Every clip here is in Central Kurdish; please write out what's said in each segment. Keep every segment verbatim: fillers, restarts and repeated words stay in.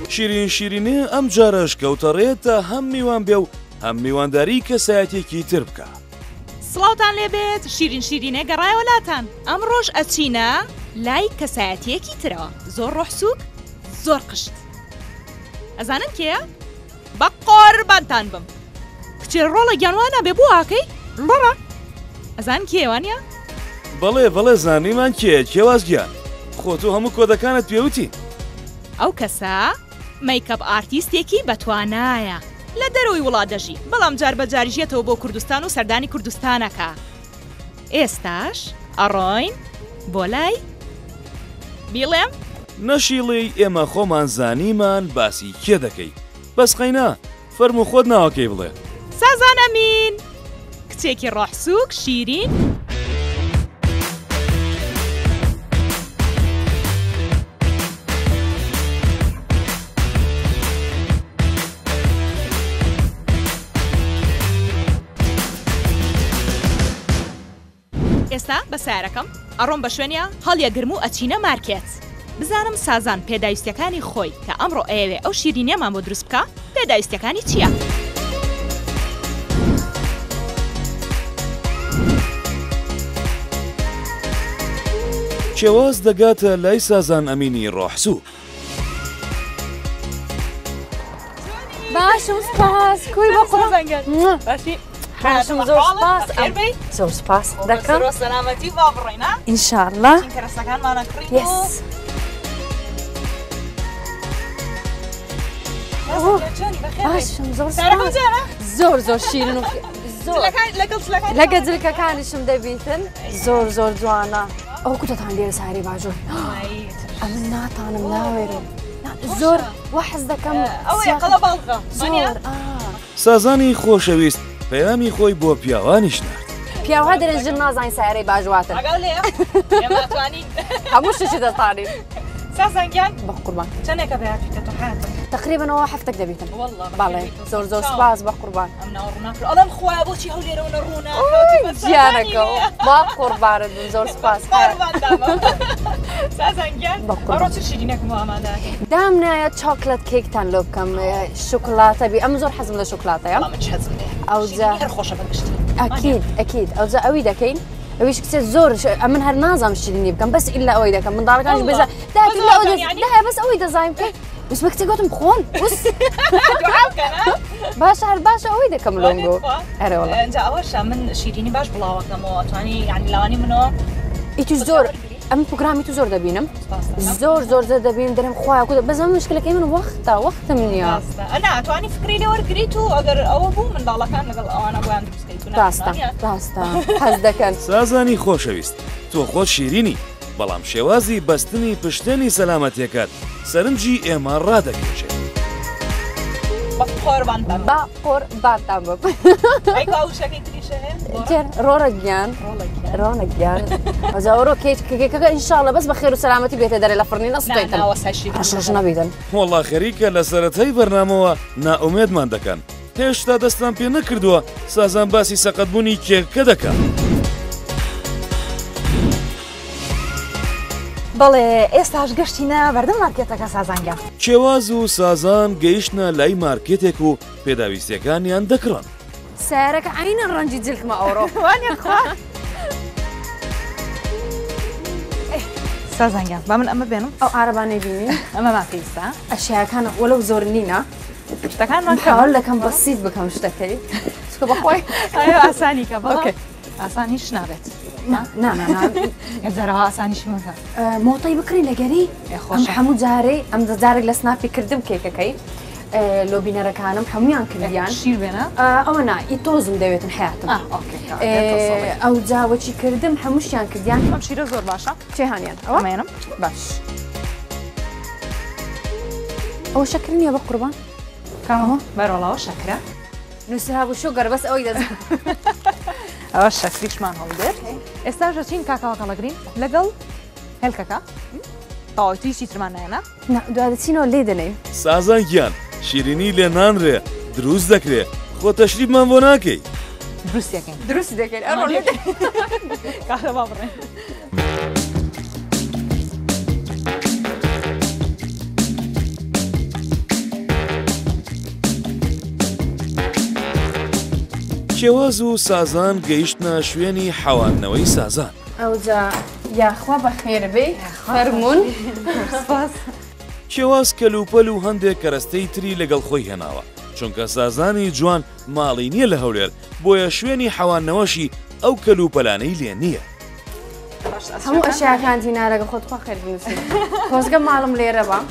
شیرین شیرینێ ئەم جارەش کەوتەڕێتە هەم میوان بێ و هەم میوانداری کەسایەتێکی تر بکە. سڵاوتان لێبێت شیرین شیرینێ گەڕایەوەلاتان ئەم ڕۆژ ئەچینە لای کەسایەتیەکی ترەوە زۆر ڕۆحسووک زۆر قشت. ئەزانن کێە؟ بە قۆربانتان بم کچێ ڕۆڵە گیانوانە بێ بۆ ئاکەی ڕۆڕە ئەزان کێوانە؟ بەڵێ بەڵێ زانیمان کێ کێواز گیان خۆ تۆ هەموو کۆدەکانت پێوتی؟ ئەو کەسە مەیکەپ ئارتیستێکی بەتوانایە لە دەرەوەی وڵاتدەژی بەڵام جار بەجاریژێتەوە بۆ کوردستان و سەردانی کوردستانەکە. ئێستاش ئەڕۆین بۆ لای بیڵێم؟ نەشیڵی ئێمە خۆمان زانیمان باسی کێ دەکەی بەس قەینا فەرموو خۆت ناوەکەی بڵێ. سازان ئەمین کچێکی ڕۆحسووک شیرین ئێستا بە سیارەکەم ئەڕۆم بە شوێنە هەڵیەگرم و ئەچینە مارکێت بزانم سازان پێداویستەکانی خۆی کە ئەمڕۆ ئەوێ ئەو شیرینێمان بۆ دروست بکە پێداویستەکانی چییە؟ کێواز دەگاتە لای سازان ئەمینی ڕۆحسوو. باشم سپاس کوی بە قوڕەنگەن باشی باشم زۆر سپاس زۆر سپاس دەکەم سەلامەتی با بڕێنە ئینشاءڵڵا کەرەسەکانمانە کڕین باشم زۆر سپاس زۆر زۆر شیرین و لەگە جلکەکانیشم دەبیتن زۆر زۆر جوانە ئەو کوتەتان لێرە ساری باژۆر ئەمن ناتانم ناوێرم زۆر وا حەز دەکەم زۆر سازانی خۆشەویست پەیامی خۆی بۆ پیاوانی شنارد. پیاوها دەرەژن نازانین سیارەی باژواتن هەموو شتێکی دەزانین. سازانگیان بە قوربان چەندێکە بەیاکەوە حیاتم تقریبەنەوە هەفتێک دەبیتن بەڵێ زۆر زۆر سپاس بە قوربان ئەڵەم خۆیان بۆچی هەولێرەوە نەڕوونە گیانەکەەوە با قوربانت بن زۆر سپاس سازانگیان بەڕۆ چ شیرینێکم ئامادە دام نایە چۆکلەت کێکتان لۆ بکەم شوکڵاتە بی ئەم زۆر حەزم لە شوکڵاتەیە ئەوجا خۆشە بەگشتی ئەکید ئەکید ئەوجا ئەوی دەکەین ئەویش کچێت زۆر من هەر نازانم شیرینی بکەم بەس ئیلا ئەوەی دەکەم منداڵەکانش بێژە داهەیە بەس ئەوەی دەزانیم بکەین وس بە کچێک گوتم خۆن باشە هەر باشە ئەوەی دەکەم لۆنگۆ ئەرەوەڵە ئەنجا ئەوەشە من شیرینی باش بڵاوەکەمەوە توانی یعنی لەوانی منەوە ئیتوش زۆر ئەم پروگرامی تو زۆر دەبینم زۆر زۆر زۆر دەبین دەرم خخوای کوتە بەزە مشکلەکەی من وەختە وەختم نییە ئەناتوانی فکری لێ وەرگریت و ئەگەر ئەوە بوو منداڵەکان لەگەڵ ئەوانە بۆیان دروستکەیت ڕاستە ڕاستە حەز دەکەن سازانی خۆشەویست تۆ خۆت شیرینی بەڵام شێوازی بەستنی پشتێنی سەلامەتیەکەت سەرنجی ئێمە ڕادەکێشێت. بە قۆربانتان بم ڕۆڕە گیان ڕۆنە گیان ئەزاوەڕۆ کێکەکە ئینشاڵڵە بەس بە خێر و سەلامەتی بێتە دەرێ لە فڕنی نەستۆیتەوەش نەبیدن وەڵڵا خەریکە لە سەرەتای بەرنامەوە نائومێدمان دەکەن هێشتا دەستان پێ نەکردووە سازان باسی سەقەتبوونی کێکەکە دەکەن. بەڵێ ئێستاش گەشتینە بەردەم مارکێتەکە سازانگە کێواز و سازان گەیشتنە لای مارکێتێک و پێداویستیەکانیان دەکڕن. سیارەکە عینە ڕەنجی جلکمە ئەوڕۆ سازانگیان با من ئەمە بێنم ئەو ئارەبانەی بینی ئەمە ماپێویستە ئەشیاکانە وەلەو زۆر نینە شتەکانمان هەوڵ دەکەم بەسیت بکەم شتەکەی چکە بەخۆی ئاسانیکە بەڵێ ئاسان هیچ نابێت جارەوە ئاسانیشی مەکە مۆتەی بکڕین لەگەری ئەم هەموو جارێ ئەم جارێک لە سناپی کردم کێکەکەی لۆبینەرەکانم هەمویان کردیان شیر بێنە ئەوە نا ئی تۆزم دەوێتن حیاتم ئەو جاوەچی کردم هەمووشیان کردیان ئەم شیرە زۆر باشە چێهانیان ئەوەمێنم باش ئەوە شەکرنیە بە قوربان کاوە بەرەڵاوە شەکرە نووسرا بوو شۆگەر بەس ئەوەی دەزم ئەوە شەکریشمان هەڵدێت ئێستاژە چین کاکاوەکە لەگرین لەگەڵ هێلکەکە تاوەتیشی ترمان نایەنە دوادەچینەوە لێ دەنێن سازان گیان شیرینی لێ نانرێ دروست دەکرێت خۆ تەشریفمان بۆ ناکەی دروستیەکەین دروستی دەکەین کاکە با بڕێن شێواز و سازان گەیشتنە شوێنی حەوانەوەی سازان. ئەوجا یاخوا بەخێر بێ فەرموون. شێواز کەلوپەل و هەندێک کەرەستەی تری لەگەڵ خۆی هێناوە چونکە سازانی جوان ماڵی نییە لە هەولێر بۆیە شوێنی حەوانەوەشی ئەو کەلوپەلانەی لێ نییە. هەموو ئەشیاکانتی نارەگە خۆت خوا خێر بنووسین. خۆزگە ماڵم لێرە بە.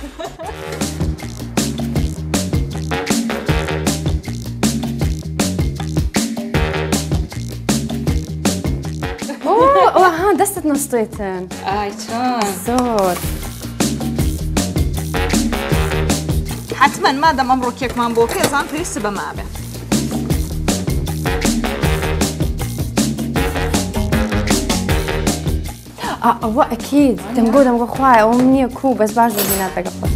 ئەوها دەستت نستێتن. ئای چۆن زۆر. حتمما مادەم ئەمڕۆ کێکمان بۆ پێزان پێویستە بەما بێ. ئەوە ئەکید دەمگۆ دەمگۆ خوایە ئەوم نییە کوو بەس باش ببیناتەگە خۆت.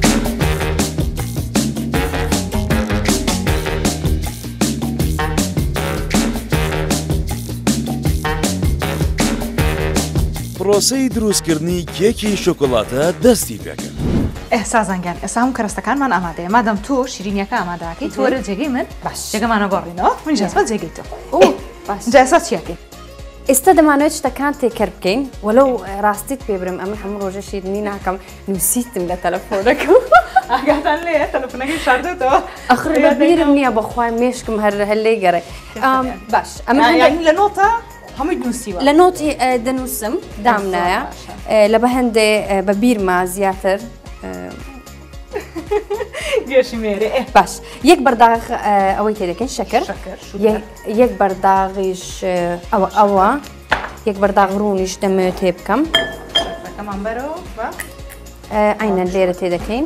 پرۆسەی دروستکردنی کێکی شۆکۆلاتە دەستی پێکرد. ئێسازانگیان ئێستا هەموو کەرەستەکانمان ئامادەیە مادەم تۆ شیرینیەکە ئامادەکەی تۆرە جێگەی من باش جێگەمانە گۆڕینەوە من جەسمە جێگەی تۆ جاسا چیەکەی ئێستا دەمانوێت شتەکان تێکەر بکەین وەلو ڕاستیت پێ برم ئەمن هەموو ڕۆژە شیرنی ناکەم نووسیتم لە تەلەفۆنەکەم ئاگاتان لێ تەلەفۆنەکەی شاردێتەوە ئەخر بە بیرم نییە بەخوای مێشکم هەر هەلێ گەڕێ باش ئەمە لە نۆتە هەمووی نووسیوە لە نۆتی دەنووسم دامنایە لە بە هەندێ بە بیرما زیاتر گێشی مێرێ باش یەک بەرداغ ئەوەی تێدەکەین شەکر یەک بەرداغیش ئەوە ئەوە یەک بەرداغ ڕوونیش دەمەوێت تێ بکەم ئەمان بەرەوە ئاینەن لێرە تێدەکەین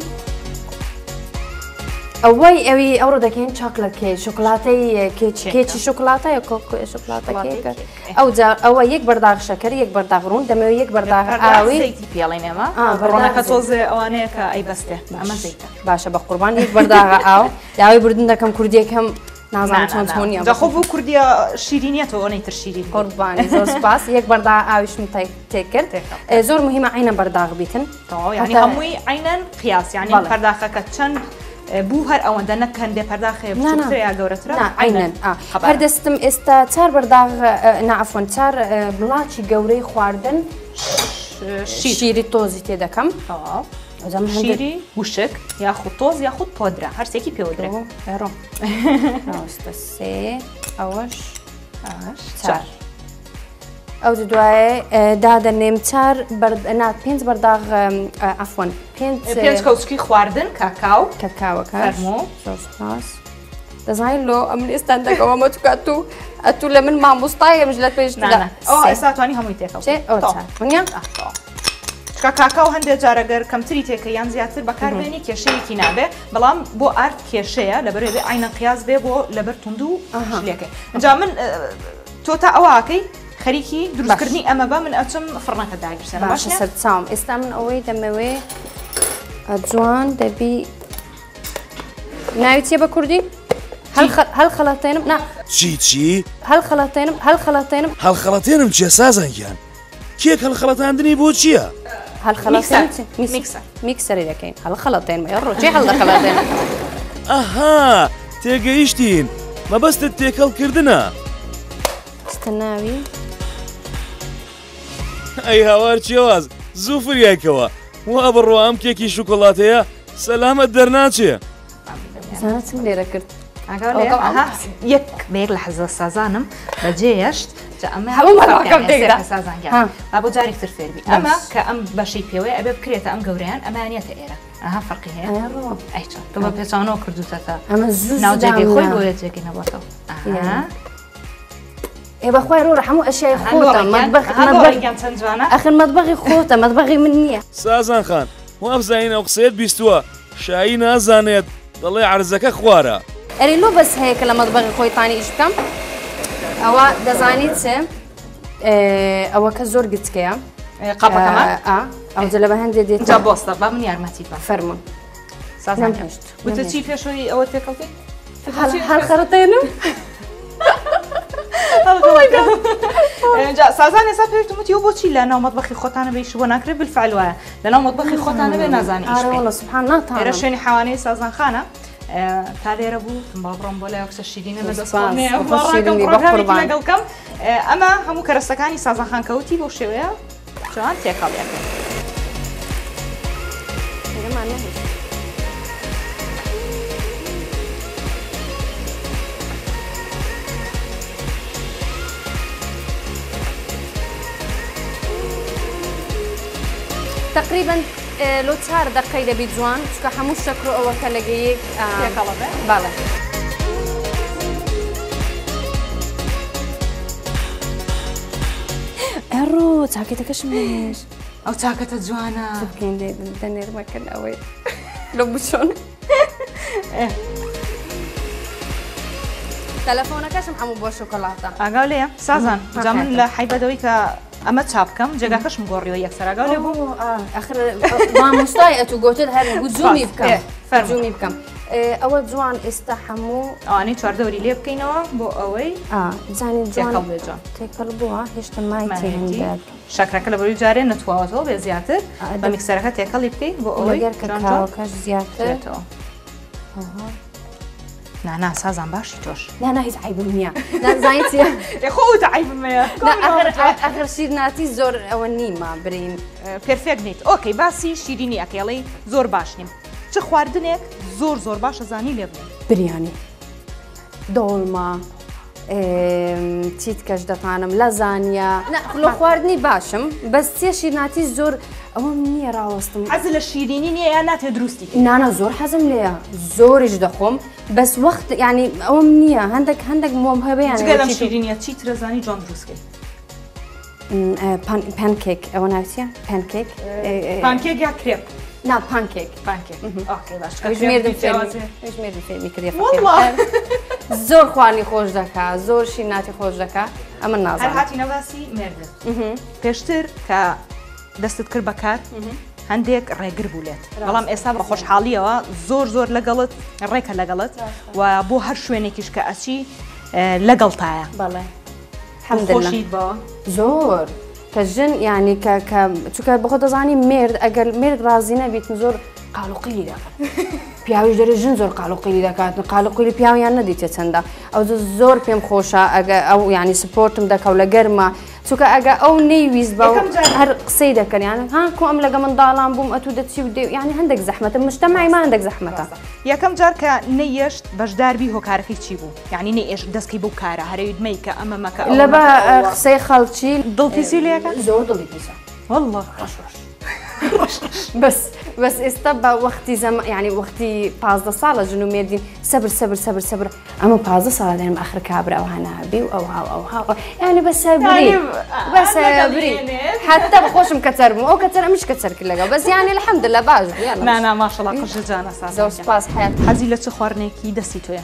ئەوەی ئەوی ئەوڕۆ دەکەین چاکلەکەی شکلاتەی کێکی شکلاتە شکلاتەکە ئەو ئەوە یەک بەرداغ شەکەر یەک بەرداغ ڕوون دەمەوێت یەک بەرداغ ئاوی پێڵێنەوە ڕۆنەکە تۆزێ ئەوانەیە کە ئەی بەستێ ئەمە زەیتە باشە بە قوربان یەک بەرداغ ئاو داوای بردن دەکەم کوردیەکەم نازانم چۆن چۆنیە دەخۆ بۆ کوردیە شیرینیەتەوە ئەوەی تر شیرین قوربانی زۆر سپاس یەک بەرداغ ئاویشم تێک کرد زۆر مهمە عینە بەرداغ بیتن یعنی هەمووی عینەن قیاس یعنی پەرداخەکە چەند بوو هەر ئەوەندە نەکەن دێ پەرداخێ یا گەورەترە عینەن هەردەستم ئێستا چار بەرداغ نعفۆن چار بڵاچی گەورەی خواردن شیری تۆزی تێ دەکەم شیری وشک یاخود تۆز یاخود پۆدرە هەرسێکی پێوەدرێ ڕاستە سێ ئەوەش چار ئەو دوایە دادەنێم چار نات پێنج بەرداغ ئەفۆن پێنج کەوچکی خواردن کاکاو کاکاوەکە سپاس دەزانین لۆ ئەم ئێستان دەکەوەمە توکات و ئەتوو لە من مامۆستایە مژ لە پێش ئەو ئێستا توانی هەمووی تێکەوە کاکاو هەندێک جارەگەر کەمتری تێکە یان زیاتر بەکاربێنی کێشەیەکی نابێ بەڵام بۆ ئارد کێشەیە لەبەرێ بێ عینە قیاس بێ بۆ لەبەر تونند و شلێکەکەی ئەنجا من تۆ تا ئەوواکەی خەریکی دروستکردنی ئەمە بە من ئەچم فڕنەکە داگیرسێنە باشە سەرچاوم ئێستا من ئەوەی دەمەوێ جوان دەبی ناوی چیە بە کوردی؟ هەڵ خەڵاتێنم نا چی چی؟ هەڵ خەڵاتێنم هەڵ خەڵاتێنم هەڵ خەڵاتێنم چیە سازانگیان؟ کێک هەڵ خەڵاتاندنی بۆ چییە؟ هەڵ خەڵاتێنم میکسەری دەکەین هەڵ خەڵاتێنم ڕۆ چێ هەڵ دەخەڵاتێنم ئەها تێگەیشتین مەبەستت تێکەڵکردنە چتە ناوی؟ ئەی هاوار چێواز زوو فریایکەوە وا بڕۆ ئەم کێکی شوکۆڵاتەیە سەلامەت دەرناچێ زانە چم لێرە کرد یەک بەیەک لە حەزە سازانم بەجێشت بۆ جارێکتر فێربی ئەمە کە ئەم بەشەی پێوەیە ئەبێ بکرێتە ئەم گەورەیان ئەمانێتە ئێرە ئەها فەرقی هەیە تۆ بە پێچانەوە کردوتەکە ناوجێگەی خۆی بۆ جێگەی نەباتەوە ئێ بەخوای ڕۆڕە هەموو ئەشیای خۆتە ئەخر مەتبەغی خۆتە مەتبەغی من نییە سازان خان وابزانین ئەو قسەیەت بیستووە شایی نازانێت دەڵێ عەرزەکە خوارە ئەری لۆ بەس هەیە کە لە مەتبەغی خۆیتانی ئیش بکەم ئەوە دەزانیت چێ ئەوەکە زۆر گچکەیە قاپەکەمان ئەوجە لە بە هەندێ دێت جا بۆستە با من یارمەتی بە فەرمون سازان هێشت وتە چی پێشەوەی ئەوە تێکەڵتی هەڵ خەڕەتێنم سازان ێستا پێویستم وتی بۆچی لە ناو مەتبەخی خۆتانە بێ ئیش بۆ ناکرێت بالفعل وایە لە ناو مەتبەخی خۆتانە بێ نازانی ئیش بکەین سوبحان الله ئێرە شوێنی حەوانەی سازان خانە تا لێرە بوو با بڕۆم بۆ لای ئەوکسە شیرینە لە دەستڵکەم ئەمە هەموو کەرەستەکانی سازاخان کەوتی بۆ شێوەیە جوان تێکەڵێکن تقريبا لو چهار دقیقه دەبی جوان چکە هەموو شەکر ئەوەکە لەگەیەک باڵێ ئەڕۆ چاکێتەکەشم نێش ئەو چاکەتە جوانە بکەین دەنێرمەکەن ئەوەی لە بچۆن تەلەفۆنەکەشم هەموو بۆ شۆکۆلاتە ئاگاو لێە سازان جا من لە حیبەدەوەی کە ئەمە چاپ بکەم جێگاکەشم گۆڕیەوە یەکسەر ئاگاو لێ بوو مامۆستای ئەتو گۆتت هەر جومی بکەم فەرجومی بکەم ئەوە جوان ئێستا هەموو ئەوانەی چواردەوری لێ بکەینەوە بۆ ئەوەی بزانین جوان بێجان تێکەڵ بووە هێشتا مایتی هەندێک شەکرەکە لە بەروی جارێ نەتواوەتەوە بێ زیاتر بە میکسەرەکە تێکەڵی بکەیت بۆ ئەوەی کاکاوەکەش زیاترێتەوە نانا سازان باشی تۆش لا هیچ عیبم نییە نازانیت خۆتە عیبمەیە ئەخر شیرناتی زۆر ئەوە نیمە برین پێرفێک نیت ئۆکەی باسی شیرینی ئەکێڵی زۆر باش نیم چ خواردنێک زۆر زۆر باشە زانی لێ بڵێ بریانی دۆڵما چیت کەش دەتوانم لەزانیا لە خواردنی باشم بەس چێ شیرناتی زۆر ئەوەم نییە ڕاوەستم حەز لە شیرینی نییە یان ناتێ دروستی نانە زۆر حەزم لێە زۆریش دەخۆم بەس وەخت ینی ئەوەم نییە هەندێک هەندێک مۆم هەبیان گەلم شیرینیە چی ترەزانی جوان دروستکەی پانکێک ئەوە ناوچیە پانکێک پانکێک یا کرێپ نا پانکێک پانکێک ئۆکەی باش ژمێردم فێرمی کردی زۆر خوانی خۆش دەکات زۆر شیرناتی خۆش دەکات ئەمە نازانم هەر هاتی نەباسی مێردت پێشتر کە دەستت کرد بەکات هەندێک ڕێگر بوو لێت بەڵام ئێستا بە خۆشحاڵیەوە زۆر زۆر لەگەڵت ڕێکە لەگەڵت و بۆ هەر شوێنێکیش کە ئەچی لەگەڵتایە بەڵێ خۆشیت بەوە زۆر کە ژن ینی کە چونکە بەخۆ دەزانی مێرد ئەگەر مێرد ڕازی نەبیت زۆر قاڵوقیلی دەکات پیاویش دەرێ ژن زۆر قاڵوقیلی دەکات قاڵوقیلی پیاویان نەدیتە چەندە ئەو زۆر پێم خۆشە ئەگە ئەو ینی سپۆرتم دەکەوت لە گەرمە چونکە ئەگە ئەو نەیویست بە هەر قسەی دەکەن یان ها کۆ ئەم لەگە منداڵان بووم ئەتو دەچی و دێ ینی هەندێک زەحمەتە مشتەماعیمان هەندێک زەحمەتە یەکەم جار کە نەیەشت بەشداربی هۆکارەکەی چی بوو یعنی نەئێش دەستکەی بۆ کارە هەرەویدمەی کە ئەمە مەکە لە بە قسەی خەڵکی دڵپیسی لێکە زۆر دڵی پیسە والله بس بس ئێستا بە وەختی زەمە ینی وەختی پازدە ساڵە ژن و مێردین سەبر سەبر سەبر سەبر ئەمە پازدە ساڵە دێنم ئەخر کابرا ئەو هەنابی و ئەو هاو ئەو هاو ینی بەسەبری بەسەبری حتا بەخۆشم کەچەر بووم ئەو کەچەر ئەمیش کەچەر کرد لەگەڵ بەس یانی الحەمدولله باش بوو نانا ماشەڵڵا قژە جانە زۆر سوپاس حەیات حەزی لە چ خواردنێکی دەستی تۆیە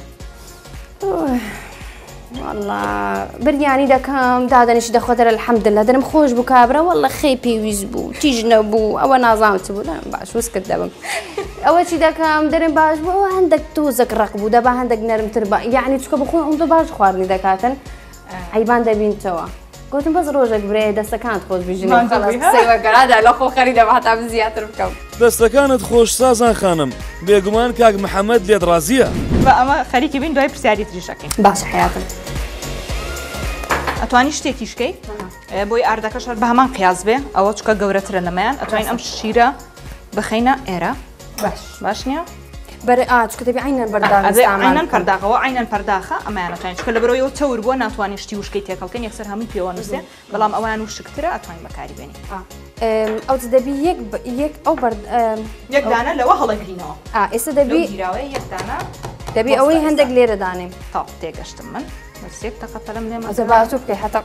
والله بریانی دەکەم دادەنیش دەخۆتەرە الحەمدولله دەرم خۆش بوو کابرا والله خێ پێویست بوو تیژ نەبوو ئەوە نازانم چ بوو باش وست کرد دەبم ئەوە چی دەکەم دەرم باش بوو ئەوە هەندێک تۆزێک ڕق بوو دەبا هەندێک نەرمتر بە یعنی چکە بخۆن ئەوەندە باش خواردنی دەکاتن عیبان دەبینتەوە گوتم بەس ڕۆژێک برێ دەستەکانت خۆش بژینەوەگەرادا لە خۆ خەری دەبا هەتا زیاتر بکەم دەستەکانت خۆش سازان خانم بێگومان کاک محەممەد لێت ڕازیە بە ئەمە خەریکی بین دوای پرسیاری تریشەکەین باش حیاتم ئەتوانی شتێکیشکەی بۆی ئاردەکەش بە هەمان قیاز بێ ئەوە چکە گەورەترە لەمەیان ئەتوانین ئەم شیرە بخەینە ئێرە باش باش نییە بەرێ ئاچکە دەبی عینەن بەرداغ پەرداغەوە عینەن پەرداخە ئەمایانەتوانین چکە لە بەرەوەیەوە چەور بووە ناتوانانی شتی وشکەی تێکەڵکەن یەکسەر هەمووی پێوە نووسێ بەڵام ئەویان وشکترە ئەتوانین بەکاری بێنی ئەو دەبی یەک ئەو یەکدانە لەوە هەڵەگرینەوە ئێستا دەبی یەکدانە دەبی ئەوەی هەندێک لێرە دانێم تا تێگەشتم من بەسێک تەقەتەلم لێمە زەباتوو بکەی هەتا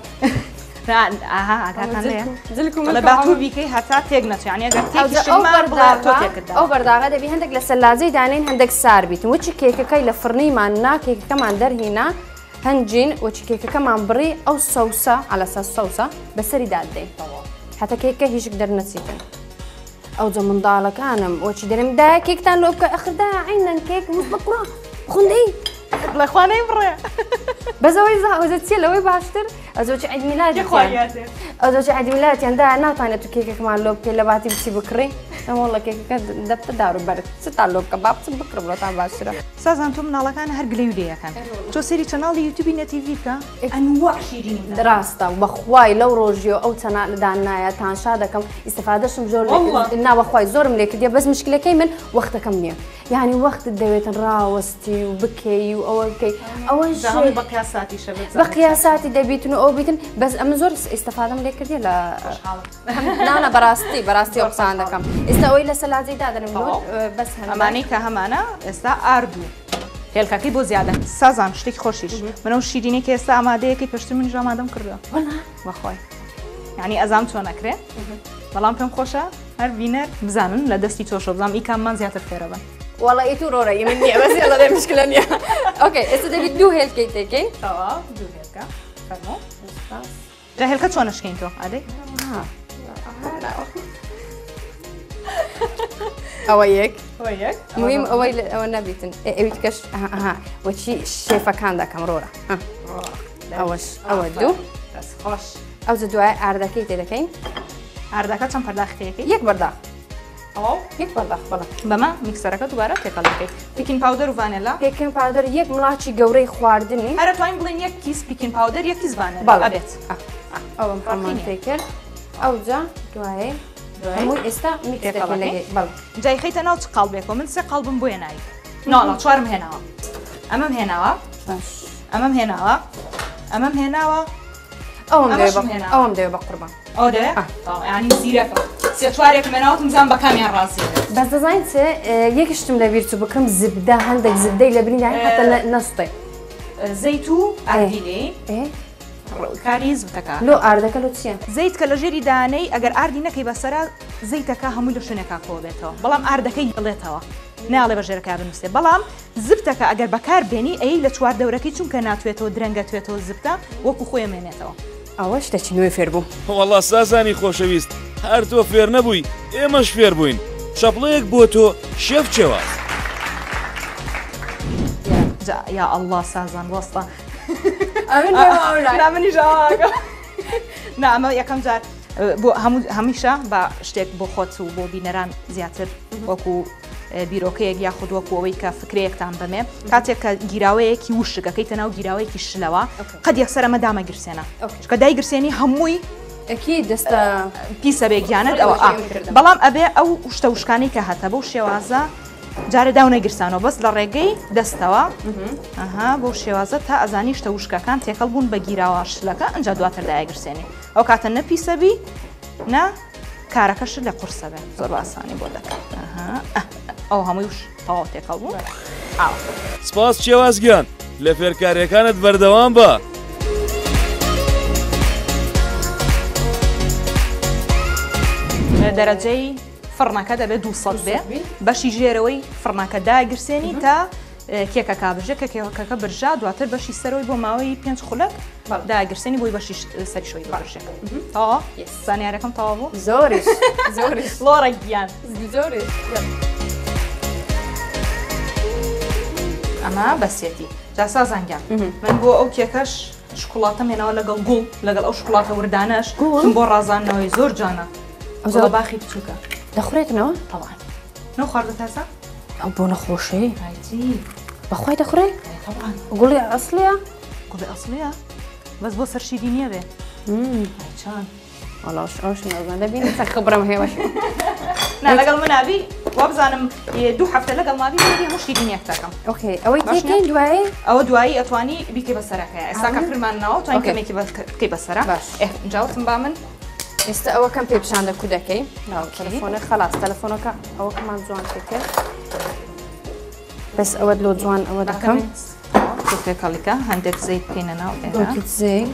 لە باتوو بیکەی هەتا تێک نەچیانە ئەو بەرداغا دەبی هەندێک لە سەلاجەی دانین هەندێک سار بیتن وچی کێکەکەی لە فڕنیمان نا کێکەکەمان دەرهینا هەنجین وچی کێکەکەمان بڕی ئەو سەوسە ئالەسا سەوسە بەسەری دادەین هەتا کێکە هیچ دەرنەچیتن ئەو جە منداڵەکانم وەچی دەرم دا کێکتان لۆ بکە ئەخردا عینەن کێک وز بەقڕا خوندەی لە خوانەی بڕێ بەزەوەی زاوەزە چیە لەوەی باشتر ئەزۆچی عید میلادیان ئەزۆچی عید میلادیاندا ناتوانێت تو کێکێکمان لۆ بکەی لە باتی بچی بکڕی ئەمەڵە کێکەکە دەبتە دار و بەرت چتان لۆ بکە با بچم بکڕ بڵۆتان باشترە سازان تۆ مناڵەکان هەر گلەی و لێیەکەن تۆ سەری چەناڵی یوتیوبی نەتیڤی بکە ئەنواع شیرینی ڕاستە بەخوای لەو ڕۆژیۆ ئەو چەناڵدان نایە تانشا دەکەم ئیستفادەشم زۆر ناوەخوای زۆرم لێ کردیە بەس مشکلەکەی من وەختەکەم نییە یعنی وەختت دەوێتن ڕاوەستی و بکەی و ئەوە بکەی ئەوەش بە قیاساتی دەبیتن و ئەو بیتن بەس ئەمە زۆر ئیستفادەم لێ کردی لە نانە بەڕاستی بەڕاستی قسان دەکەم ئێستا ئەوەی لە سەلاجەیدا دەنم بەس ئەمانەی کە هەمانە ئێستا ئاردوو هێلکەکەی بۆ زیادە سازان شتێکی خۆشیش منە شیرینێکی ئێستا ئامادەیەکی پشت منیش ئامادەم کردووە بەخوای یعنی ئەزام چۆن نەکرێت بەڵام پێم خۆشە هەر بینەر بزانن لە دەستی تۆشە بزانم ئیکاممان زیاتر فێرە بن والله ئیتو ڕۆڕەیی من نییە بەس لە دەی مشکلە نییە ئۆکەی ئێستا دەبیت دوو هێلکەی تێکەین دوو هێلکە فەرموو جا هێلکە چۆن نشکەین تۆ ئادەی ئەوە یەک مهم ئەوەی ئەوە نەبیتن ئەوی کەش وەچی شێفەکان دەکەم ڕۆرە ئەوەش ئەوە دوو خۆش ئەو دوای ئاردەکەی تێدەکەین ئاردەکە چەند پەرداختەیەکی یەک بەرداخ ئەو یەک بەرداخ بەڵێ بەمە میکسەرەکە دووبارە تێکەڵەکەی پیکین پاودەر و ڤانێلا پێکن پاودەر یەک مڵاچی گەورەی خواردنی هەرە توانین بڵێن یەک کیس پیکین پاودەر یەک کیس ڤانێلا ئەبێت ئەوم هەمان تێ کرد ئەو جا دوایێ هەمووی ئێستا میکسەکەی لەگەی بەڵێ جای خەیتە ناو چ قاڵبێکەوە من سێ قاڵبم بۆ هێنایی ناڵە چوارم هێناوە ئەمەم هێناوە ئەمەم هێناوە ئەمەم هێناوە ئەوم ئەوم دەوێ بە قوربان ئەو دەوێ ینی زیرەکە سێ چوارێک مێناوەتم زان بە کامیان ڕاستی بەس دەزانین چێ یەکشتم لە بیرچوو بکەم زبدە هەندێک زبدەی لە بریندا هەتە نەسوتێ زەیت و ئاردی لێ کاری زبدەکە لۆ ئاردەکە لۆ چییە؟ زەیت کە لە ژێری دانەی ئەگەر ئاردی نەکەی بەسەرا زەیتەکە هەمووی لە شوێنێکا کۆ بێتەوە بەڵام ئاردەکەی بڵێتەوە ناڵێ بە ژێرەکە بنووسێ بەڵام زبتەکە ئەگەر بەکار بێنی ئەی لە چوار دەورەکەی چونکە ناتوێتەوە درەنگە توێتەوە زبتە وەکو خۆی مێنێتەوە ئەوە شتێکی نوێ فێر بوو وەڵا سازانی خۆشەویست هەر تۆ فێر نەبووی ئێمەش فێر بووین شەپڵەیەک بۆ تۆ شێف چێوە یا ئەڵڵا سازان وەستە منی نا ئەمە یەکەم جار بۆ هەمیشە بە شتێک بۆ خۆت و بۆ بینەران زیاتر وەکو بیرۆکەیەک یاخود وەکو ئەوەی کە فکرەیەکتان بەمێ کاتێک کە گیراوەیەکی وشکەکەیتە ناو گیراوەیەکی شلەوە قەت یەکسەرەمە دامەگرسێنە چکە دایگرسێنی هەمووی ئەکی دەستە پیسە بێگیانت ئەوە بەڵام ئەبێ ئەو شتە وشکانەی کە هەتە بەو شێوازە جارە داو نەگیرسانەوە بەس لە ڕێگەی دەستەوە ئەها بۆ شێوازە تا ئەزانی شتە وشکەکان تێکەڵ بوون بە گیراوە شلەکە ئەنج دواتر دایگرسێنی ئەو کاتە نە پیسەبی نە کارەکەش لە قورسە بێت زۆر باسانی بۆ دەکات ئەو هەمووی تەواو تێکەڵ بوو سپاس شێوازگیان لە فێرکاریەکانت بەردەوام بە دەرەجەی فڕنەکە دەبێت دووسەد بێ بەشی ژێرەوەی فڕنەکە داگرسێنی تا کێکە کابژە کە کێکەکە برژا دواتر بەشی سەرەوەی بۆ ماوەی پێنج خولەک داگرسێنی بۆی بەشی سەری شۆی باشێک تاوا زانیارەکەم تاوا بوو زۆریش زۆریش لۆڕە گیان زۆریش ئەمە بەسێتی جا سازانگیان من بۆ ئەو کێکەش شکوڵاتەم هێناوە لەگەڵ گوڵ لەگەڵ ئەو شکوڵاتە وردانەش بۆ ڕازانەوەی زۆر جانە ئەو باخی بچووکە دەخورێتنەوە تەوان نەو خواردە تازە ئەو بۆ نەخۆشەی بەخوای دەخورێ گوڵی ئەسڵیە گوڵی ئەسڵیە بەس بۆ سەرشیرینیە بێ چۆن وەڵاش ئەوش نەزان دەبینی تا خبرم هێوەش نا لەگەڵ منابی وا بزانم دوو هەفتە لەگەڵ مابی هەموو شیرینیەک تاکەم ئۆکێ ئەوەی تێکەین دوایێ ئەوە دوایی ئەتوانی بیکەی بەسەرەکەی ئێستا کە فرماننەوە توانین کەمێکی بکەی بەسەرە جاوتم با من ئێستا ئەوە کەم پێ پیشان دەکو دەکەی تەلەفۆنە خەلاص تەلەفۆنەکە ئەوە کەمان جوان کرد بەس ئەوەت لۆ جوان ئەوە دەکەم تێکەڵیکە هەندێک زەیت بکەینە ناو زەی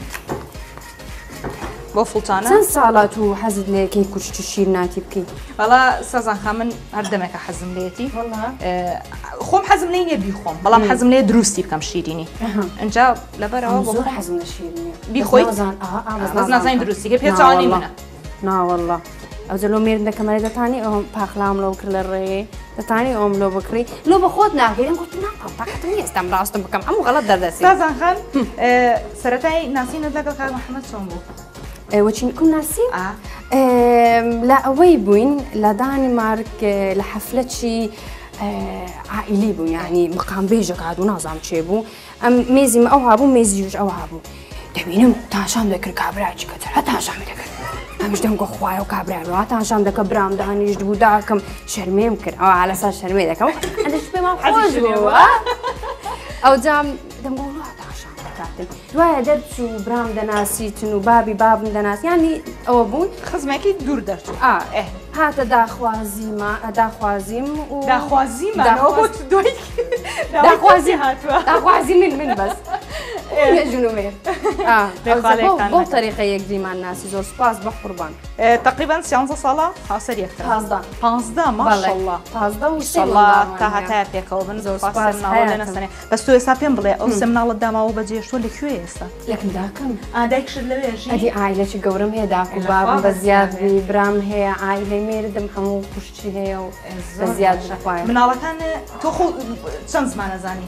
بۆ فڵتانە چەند ساڵات و حەزت لەیەکەی کوشت و شیر ناتی بکەیت وەڵا سەزانخا من هەردەمێکە حەزم لێتی خۆم حەزم لێ نیە بیخۆم بەڵام حەزم لێ دروستی بکەم شیرینی ئەجا لەبەرەوە زۆر حەزم لە شیرینی بیخۆیت نازانین دروستی کە پێچوانی منە ناوەڵڵا ئەو جەلۆ مێردن دەکەمەرە دەتانی ئەو پاخلام لەو کرد لە ڕێ دەتانی ئەوم لۆ بکڕی لۆ بە خۆت ناگەیرم گوت ناکەم تاقەتم نییە ئێستام ڕاستم بکەم ئەموو غەڵەت دەردەسی سازان خان سەرەتای ناسینت لەگەڵ کاک محەممەد چۆن بوو؟ وەچین کوم ناسی؟ لە ئەوەی بووین لە دانیمارک لە حەفلەتی عائیلی بوو یعنی مقام بێژە کات و نازام چێ بوو ئەم مێزیم ئەو هابوو مێزیش ئەو هابوو دەبینم تاشام دەکرد کابراایکی کەتر هە تاشامی دەکرد ئەمش دەمگە خوایە و کابراایەوە تاشام دەکە برام دانیشت بوو داکەم شەرمێم کرد ئەو عالەسا شەرمێ دەکەم ئەدەش پێمان خۆش بوو ئەو جام دەمگە تاشام دەکاتن دوایە دەرچوو برام دەناسیتن و بابی بابم دەناسی ینی ئەوە بوون خزمێکی دوور دەرچوو هاتە داخوازیمە داخوازیم و داخوازیمە داخوازی هاتووە داخوازی من من بەس ژنوێر بۆ تەریقە یەک دیمان ناسی زۆر سپاس بە قوربان تقریبا سیانزە ساڵە هاوسەر یەکتر پانزدە ماشەڵڵا پانزدە و تا هەتای پێکەوە بن زۆر سپاس نەسەنێ بەس تۆ ئێستا پێم بڵێ ئەو سێ مناڵت داماوە بەجێشتوە لەکوێ ئێستا یەکم داکەم ئادایکشت لەوێژی ئەدی ئایلەکی گەورم هەیە داک و بابم بە زیادی برام هەیە ئایلەی مێردم هەموو خوشتی هەیە و بە زیاد شەخوایە مناڵەکان تۆ چەند زمانە زانی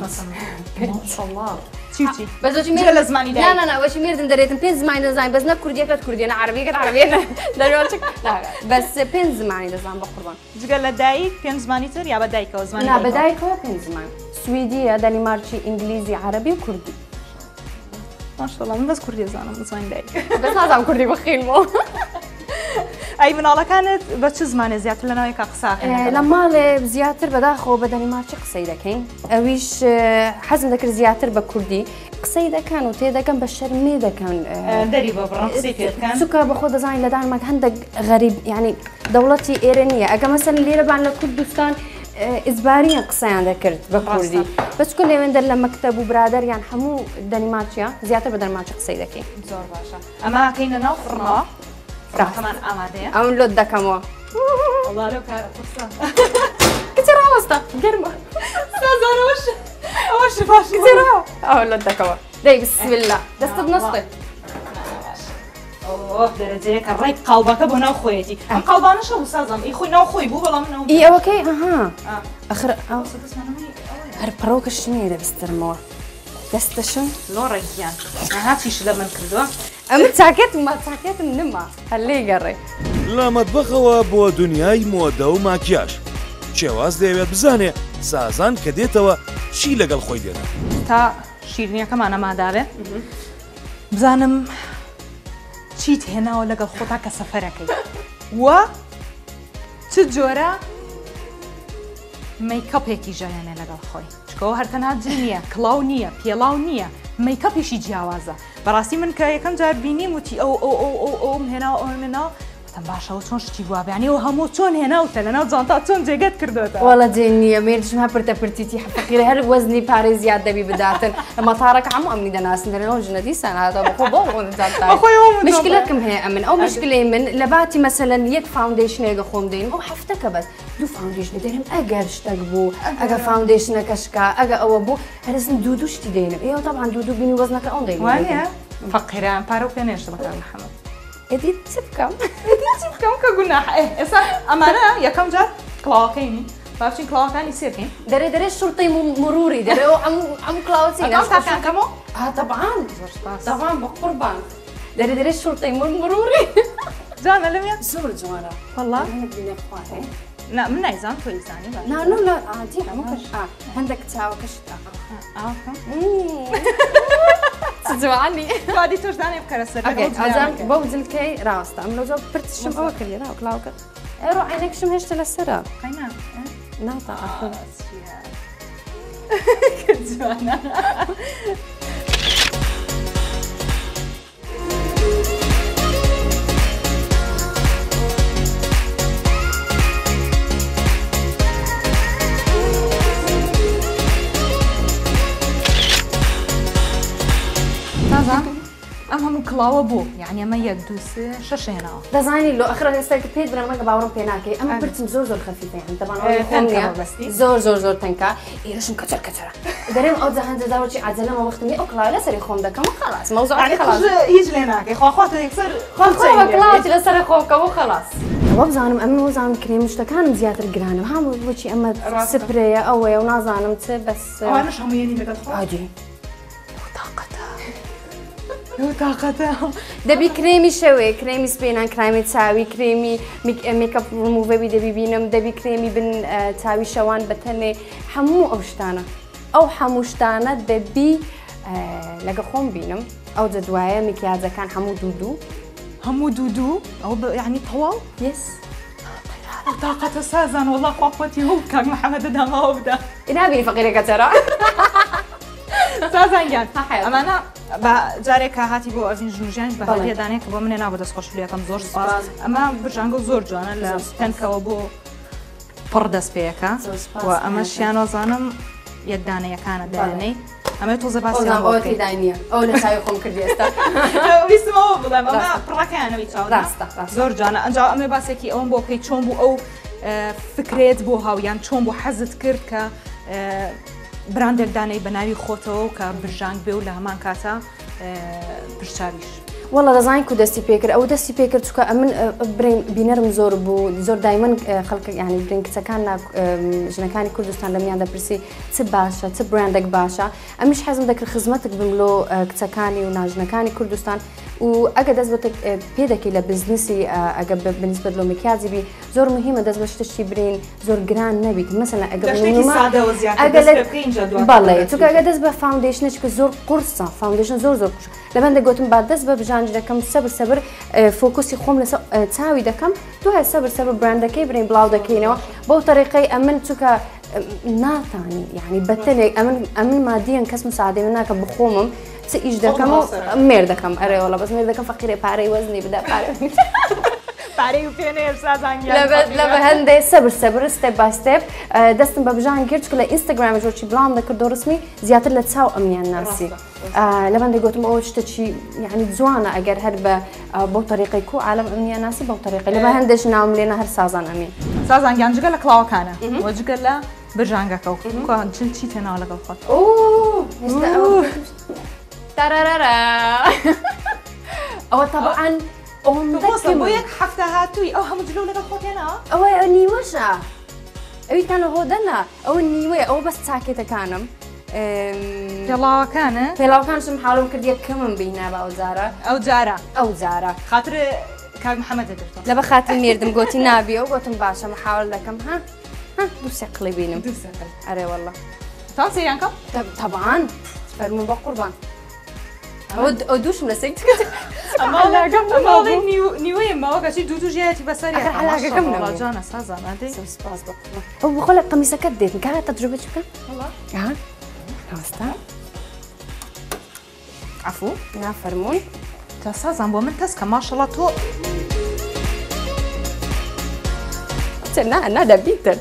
بەزۆکی مێر لە زمانی نانەوەشی مێردم دەرێتم پێنج زمانی دەزانین بەس نە کوردیەکەت کوردیە نە عەرەبیەکەت عەرەبیە دەرێت بەس پێنج زمانی دەزانم بە قوربان جگە لە دایک پێنج زمانی تر یا بە دایکەوە زمانی نا بە دایکەوە پێنج زمان سویدیە دەنیمارکی ئینگلیزی عەرەبی و کوردی ماشەڵڵا من بەس کوردی دەزانم زمانی دایک بەس نازانم کوردی بخوێنمەوە ئەی مناڵەکانت بە چ زمانێ زیاتر لەناوی کا قساکەن لە ماڵێ زیاتر بەداخەوە بە دەنیمارکی قسەی دەکەین ئەویش حەزم دەکرد زیاتر بە کوردی قسەی دەکەن و تێدەکەن بە شەرمێ دەکەن دەری بە بڕام قسەی پێ دەکەن چونکە بەخۆ دەزانین لە دانمارک هەندێک غەریب یعنی دەوڵەتی ئێرە نییە ئەگە مەسەلەن لێرەبان لە کوردستان ئیزباریە قسەیان دەکرد بە کوردی بەچکە لێوێندەر لە مەکتەب و برادەریان هەموو دەنیمارکیە زیاتر بە دەنیمارکی قسەی دەکەین زۆر باشە ئەمە کەینە ناو فڕمەوە فڕاکەمان ئامادەیە ئەوم لۆت دەکەمەوە کچی ڕاوەستە گەرمە سازانەوەش ئەوەش باش ئەو لۆت دەکەوە دەی بسمیلا دەستت نەستێ دەرەجەیەکە ڕێک قاڵبەکە بۆ ناو خۆیەتی ئەم قاڵبانەشە و سازم ئەی خۆی ناو خۆی بوو بەڵام ناو ئی ئەوەکەی ئەها ئەخر هەر پڕۆکەش نییە دەبسترمەوە دەستەشم لۆڕێکیان هاچیش لە من کردووە ئەمە چاکێتم ما چاکێتم نما هەلێ گەڕێ لە مەتبەخەوە بۆ دنیای مۆدە و ماکیاژ شێواز دەیەوێت بزانێ سازان کە دێتەوە چی لەگەڵ خۆی دێنە تا شیرینیەکەمان ئەماداوێ بزانم چیت هێناوە لەگەڵ خۆتا کە سەفەرەکەی وە چ جۆرە مەیکەپێکی ژەنێنێ لەگەڵ خۆی چکەوە هەرتەنها جل نییە کڵاو نییە پێڵاو نییە مەیکەپێکی جیاوازە بەڕاستی من کە یەکەم جار بینیم وتی ئەو ئەو ئەو ئەو ئەوم هێناوە ئەو هێناوە وتم باشەوە چۆن شتی بووە بەیانیەوە هەموو چۆن هێناوتە لەناو جانتا چۆن جێگەت کردوێتە وەڵە جێ نییە مێردشم هە پرتە پرتیتی فەقیرە هەر وەزنی پارەی زیاد دەبی بداتن لە مەتارەکە هەموو ئەمنی دەناسن دەرەوە ژنە دیسان هاتەوە بەخۆ بۆ مشکلەکەم هەیە ئەمن ئەو مشکلەی من لە باتی مەسەلەن یەک فاوندیشنێگە خۆم دەین ئەو هەفتەکە بەس دوو فاوندیشن دەێنم ئەگەر شتێک بوو ئەگە فاوندیشنەکە شکا ئەگە ئەوە بوو هەرزم دوو دوو شتی دێنم ئێوە تەبعاً دوو دوو بینی وەزنەکە ئەوم دەین وانە فەقیران پارە و پێنێشتە بەکار محەممەد ئێدی چ بکەم چی بکەم کە گوناح ئێستا ئەمانە یەکەم جار کڵاوەکەینی باشین کڵاوەکانی سێکەین دەرێ دەرێ شورتەی مروری دەرێ ئەم کڵاوەچی تاکەمەوە طبعاً طبعاً بە قوربان دەرێ دەرێ شورتەی مروری جانە لەوێ زۆر جوانە والله نا من نایزان تۆی زانی نا نا لا عادی هەمووکەش هەندێک چاوەکەش جوانی دوادی تۆش دانێ بکەرە سەر ئازان بەو جلکەی ڕاستە ئەم لەزۆ پرتشم ئەوە کردێ نا کڵاوکە ئێرۆ عینێکشم هێشتا لەسەرە ناتا ئاخر جوانە ئەم هەموو کڵاوە بوو یعنی ئەمە یەک دوو سێ شەش هێناوە دەزانی لۆ ئەخرا ئێستا پێت برە مەگە باوەڕم پێ ناکەی ئەمە برچم زۆر زۆر خەفیفەیان دەبان زۆر زۆر زۆر تەنکە ئێرەشم کەچەر کەچەرە دەرێم ئەو جەهەندە داوەچی عەجەلەمە وەختمی ئەو کڵاوە لەسەری خۆم دەکەم و خەلاص مەوزوعەکە خەلاص هیچ لێ ناکەی خواخواتە یەکسەر کڵاوەتی لەسەر خۆکەوە و خەلاص ئەوە بزانم ئەمن وەزانم کرێم شتەکانم زیاتر گرانم هەموو بۆچی ئەمە سپرەیە ئەوەیە و نازانم چ بەس ئەوانش هەموویانی لەگەڵ خۆ تااقەتە دەبی کرێمی شەوێ کرێمی سپێنان کرێمی چاوی کرێمی میکەپ ڕموڤەبی دەبی بینم دەبی کرێمی بن چاوی شەوان بەتەنێ هەموو ئەو شتانە ئەو هەموو شتانە دەبی لەگە خۆم بینم ئەو جدوایە میکیازەکان هەموو دوودوو هەموو دوودوو ئەو یعنی تەواو یس تااقەتە سازان وەڵا خواخوەتی هەوو کاک محەممەدە داماوە بدە ئینابینی فەقیرەکە چرا سازانگیان ئەمانە بە جارێکە هاتی بۆ ئەڤین ژنوژیانش بە هەڵیەدانێک بۆ منێ نابە دەستخۆشیەکەم زۆر سپاس ئەمە برژانگە زۆر جوانە لە پێنکەوە بۆ پڕ دەست پێەکە و ئەمە شیانۆزانم یەکدانەیەکانە دایانەی ئەمە تۆزە باسی داینە ئەو لە چاوی خۆم کردی ئێستا ویستمەوە بڵێم ئەمە پڕەکەیانەوەی چاو ڕاستە زۆر جوانە ئەنجا ئەمێ باسێکی ئەوم بۆ بکەیت چۆن بوو ئەو فکرێت بۆ هاویان چۆن بۆ حەزت کرد کە براندێکدانەی بە ناوی خۆتەوە و کە برژانگ بێ و لە هەمان کاتە پرچاویش وەڵە دەزانین کو دەستی پێکرد ئەو دەستی پێکرد چکە ئەمن بینەرم زۆر بوو زۆر دایمەن خەڵک ینی برین کچەکان ژنەکانی کوردستان لە میان دەپرسی چ باشە چ براندێک باشە ئەمیش حەزم دەکرد خزمەتێک بم لۆ کچەکانی و ناژنەکانی کوردستان و ئەگە دەست بە پێ دەکەی لە بزنسی ئەگە بنسبەت لۆ مکیازی بی زۆر مهمە دەست بە شتشتی برین زۆر گران نەبیت مەسەلا بەڵێ چکە ئەگە دەست بە فاوندیشنش کە زۆر قورسە فاوندیشن زۆر زۆر لەبەندە گوتم با دەست بە بژانج دەکەم سەبر سەبر فۆکوسی خۆم لەسەر چاوی دەکەم دوای سەبر سەبر براندەکەی برین بڵاو دەکەینەوە بەو تەریقەی ئەمن چکە ناتانی یعنی بەتەنێک ئەمن مادیەن کەس مساعدەی من ناکە بخۆمم چ ئیش دەکەم و مێر دەکەم ئەرێوەڵە بەس مێر دەکەم فەقیرێ پارەی وەزنی بدا پارەی پارەی و پێنێ سازانگیان لە بە هەندێک سەبر سەبر ستێپ با ستێپ دەستم بە بژان کرد کە لە ئینستاگرام ژۆرچی بڵاوم دەکرد ڕسمی زیاتر لە چاو ئەمیان ناسی لەبەندێک گوتم ئەوە شتێکی یعنی جوانە ئەگەر هەر بە بەو تەریقەی کو عالم ئەمیان ناسی بەو تەریقەی لە بە هەندێک ناوم لێنە هەر سازان ئەمین سازانگیان جگە لە کڵاوەکانە وە جگە لە برژانگەکە و جل چی تێناوە لەگەڵ خۆت تەرەرەرە ئەوە تەبعاً بۆ یەک هەفتە هاتووی ئەو هەموو جلو لەگەڵ خۆتێنەوە ئەوە نیوەشە ئەویتانە هۆدەنا ئەوە نیوەیە ئەوە بەس چاکێتەکانم پێڵاوەکانە پێڵاوەکانشم حاڵم کرد یەکەمم بینە بە ئەو جارە ئەو جارە ئەو جارە خاطر کاک محەممەدە دەرتەوە لە بە خاتر مێردم گوتی نابی ئەو گوتم باشە محاول دەکەم ها دوو سێقڵی بینم ئەرێ وەڵڵە تا سەیران کەم تەبعاً فەرموو بە قوربان ئەو دووشم لە سێک نیوەیە ماوەکەچی دوو دوو ژێتی بەسەری جانە سازانادەی ئەو بخۆ لە قەمیسەکەت دێتن کارە تەجروبە چ بکەن ڕاستە عفو نافەرمووی تا سازان بۆ من کەس کە ماشەڵڵا تۆ نا نادەبیتن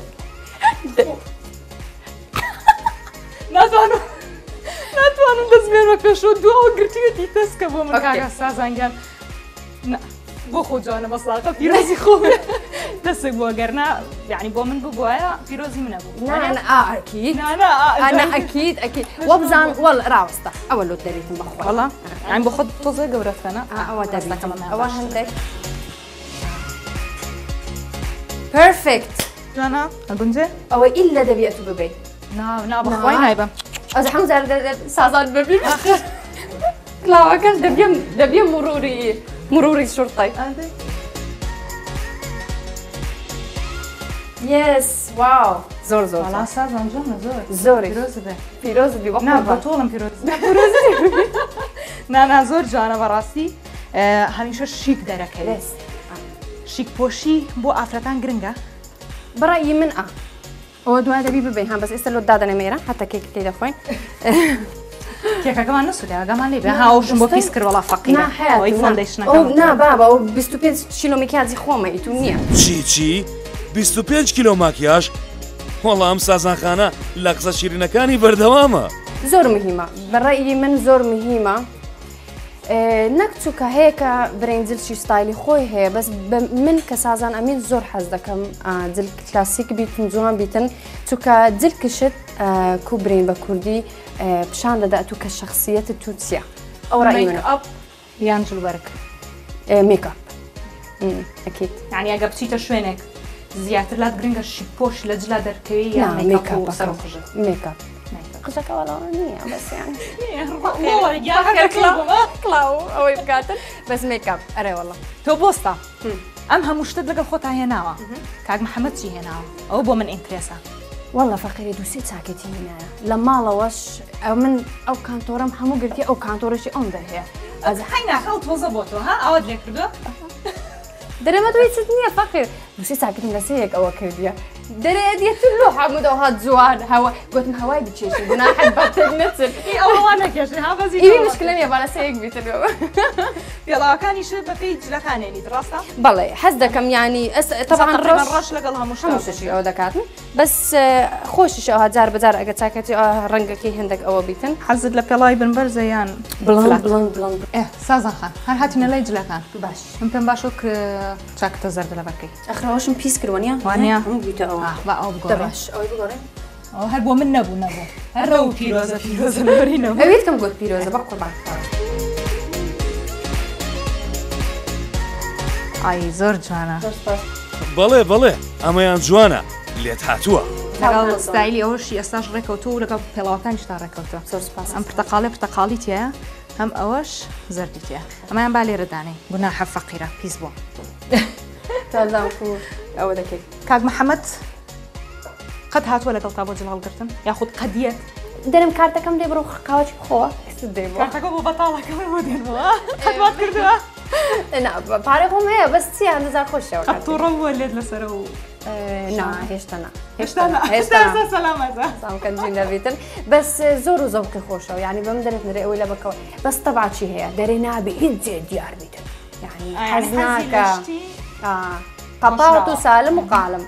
ناتوانم ناتوانم دەستمێنمە پێشەوە دووەوە گرتوێتی دەستکە بۆ من کاکە سازانگیان بۆ خۆ جوانە مەسڵاقە پیرۆزی خۆ دەستێک بۆ گەرنا یعنی بۆ من ببووایە پیرۆزی منە بوو ئەنا ئەکید ئەکید وە بزان وەڵ ڕاوستە ئەوە لۆ دەریتم بەخۆ وەڵا یعنی بۆ خۆت تۆزە گەورەتەنە ئەوە دەستەکەم ئەوە هەندێک پرفکت جوانە ئەگونجێ ئەوە ئیللا دەبێت و ببێت نا بەخوای نایبم ئەس هەم جار سازان ببین کلااوەکەش دەبێ مروری مروری شورتای یس واو زۆر زۆر سازان جوانە زۆر زۆری پیرۆز بی بەتۆڵم پیرۆز نانا زۆر جوانە بەڕاستی هەمیشە شیک دەرەکەوێت شیک پۆشی بۆ ئافرەتان گرنگە بەڕای من ئا ئەوە دوای دەبی ببێ هەم بەس ئێستا لۆ دادەنە مێرە هەتا کێک تێ دەخۆین کێکەکەمان نەسوودێ ئەگەمان لێ بێ هاوشم بۆ پیس کرد وەڵا فەقیرە نا بابا ئەو بیست و پێنج کیلۆ مکیازی خۆمە ئیتون نییە چی چی؟ بیست و پێنج کیلۆ ماکیاژ؟ وەڵا ئەم سازانخانە لە قسە شیرینەکانی بەردەوامە زۆر مهمە بەڕێی من زۆر مهمە نەکچووکە هەیە کە برنجلشی ستایلی خۆی هەیە بەس من کە سازان ئەمین زۆر حەز دەکەم جل کلاسیک بیتن جوان بیتن چونکە جل کشت کو برین بە کوردی پیشان دەدا تو کە شخصیەت تو چییە ئەو ڕای منە ئەپ یان جلوبەرگ میکاپ ئەکید یعنی ئەگە بچیتە شوێنێک زیاتر لات گرنگە شی پۆش لە جلا دەرکەوی نا یان میکاپ سەر و قژت میکاپ قژەکە وەڵاوە نییە بەس یانی کڵاو ئەوەی بکاتن بەس میکاپ ئەرێ وەڵا تۆ بۆستا ئەم هەموو شتت لەگەڵ خۆتا هێناوە کاک محەممەد چی هێناوە ئەو بۆ من ئینترێسە والله فەقیری دووسێ چاکێتی منایە لە ماڵەوەش ئەو من ئەو کانتۆرم هەموو گرتی ئەو کانتۆرەشی ئەم دەهەیە ئەز حی ناخەڵ تۆزە بۆ تۆ ها ئەوەت لێ کردووە دەرەمە دوی چت نییە فەقیر دووسێ چاکێتم لەسەیەک ئەوە کردیە دەرێ دێتر لۆ حەموودەوە هات جوان هەوە گوتم هەوای بچێشی گوناحت بەتر نەچن ئەوە نەکێشی ها بەزی ئیوی مشکلە نییە با لەسەیەک بیترەوە پێڵاوەکانیش بەپێی جلەکانێنیت ڕاستە؟ بەڵێ حەز دەکەم ینی طبعا ڕەش لەگەڵ هەموو شتێکی ئەوە دەکاتن بەس خۆشیش ئەوها جار بەجار ئەگە چاکەتی ڕەنگەکەی هەندێک ئەوە بیتن حەزت لە پێڵاوی بنبەرزە یان بڵند بڵند بڵند سازان خان هەر هاتینە لای جلەکان باش من پێم باشە کە چاکتە زەردە لە بەکەی ئەخراوەشم پیس کردوانە وانە بیتەوە با ئەو بگۆڕێ باش ئەوەی بگۆڕێ ئەو هەر بۆ من نەبوو نەبوو هەر ڕەو پیرۆزە پیرۆزە لەوەرینەوە ئەوێت کەم گوت پیرۆزە بە قوربان ئای زۆر جوانە بەڵێ بەڵێ ئەمەیان جوانە لێت هاتووە لەگەڵ ستایلی ئەوەشی ئێستاش ڕێکەوتو و لەگەڵ پێڵاوەکانیشتا ڕێکەوتە زۆر سپاس ئەم پرتەقاڵی پرتەقاڵی تایە هەم ئەوەش زەردی تایە ئەمەیان با لێرەدانەی گوناحە فەقیرە پیس بووە تازام ئەوە دەکەیت کاک محەممەد قەت هاتووە لەگەڵ تا بۆ جڵهەڵگرتن یاخود قەدیەت دەرم کارتەکەم دێ بڕۆ قاوەکی بخۆوە کارتەکە بۆ بەتاڵەکەم بۆ دێنەوە قەت کردووە پارە خۆم هەیە بەس چی هەندەزار خۆشەوە تووڕە بووە لێت لەسەرە و نا هێشتا نا هێشتا هێشتا سەلامەتە سامکەنجی دەبێتن بەس زۆر و زەوقی خۆشەوە یعنی بەم دەرێت نرێ ئەوەی لە بکەوە بەس تەباچی هەیە دەرێ نابێ هیچ جێ دیار بیتن یعنی حەز ناکە قەپاوت و سالم و قالم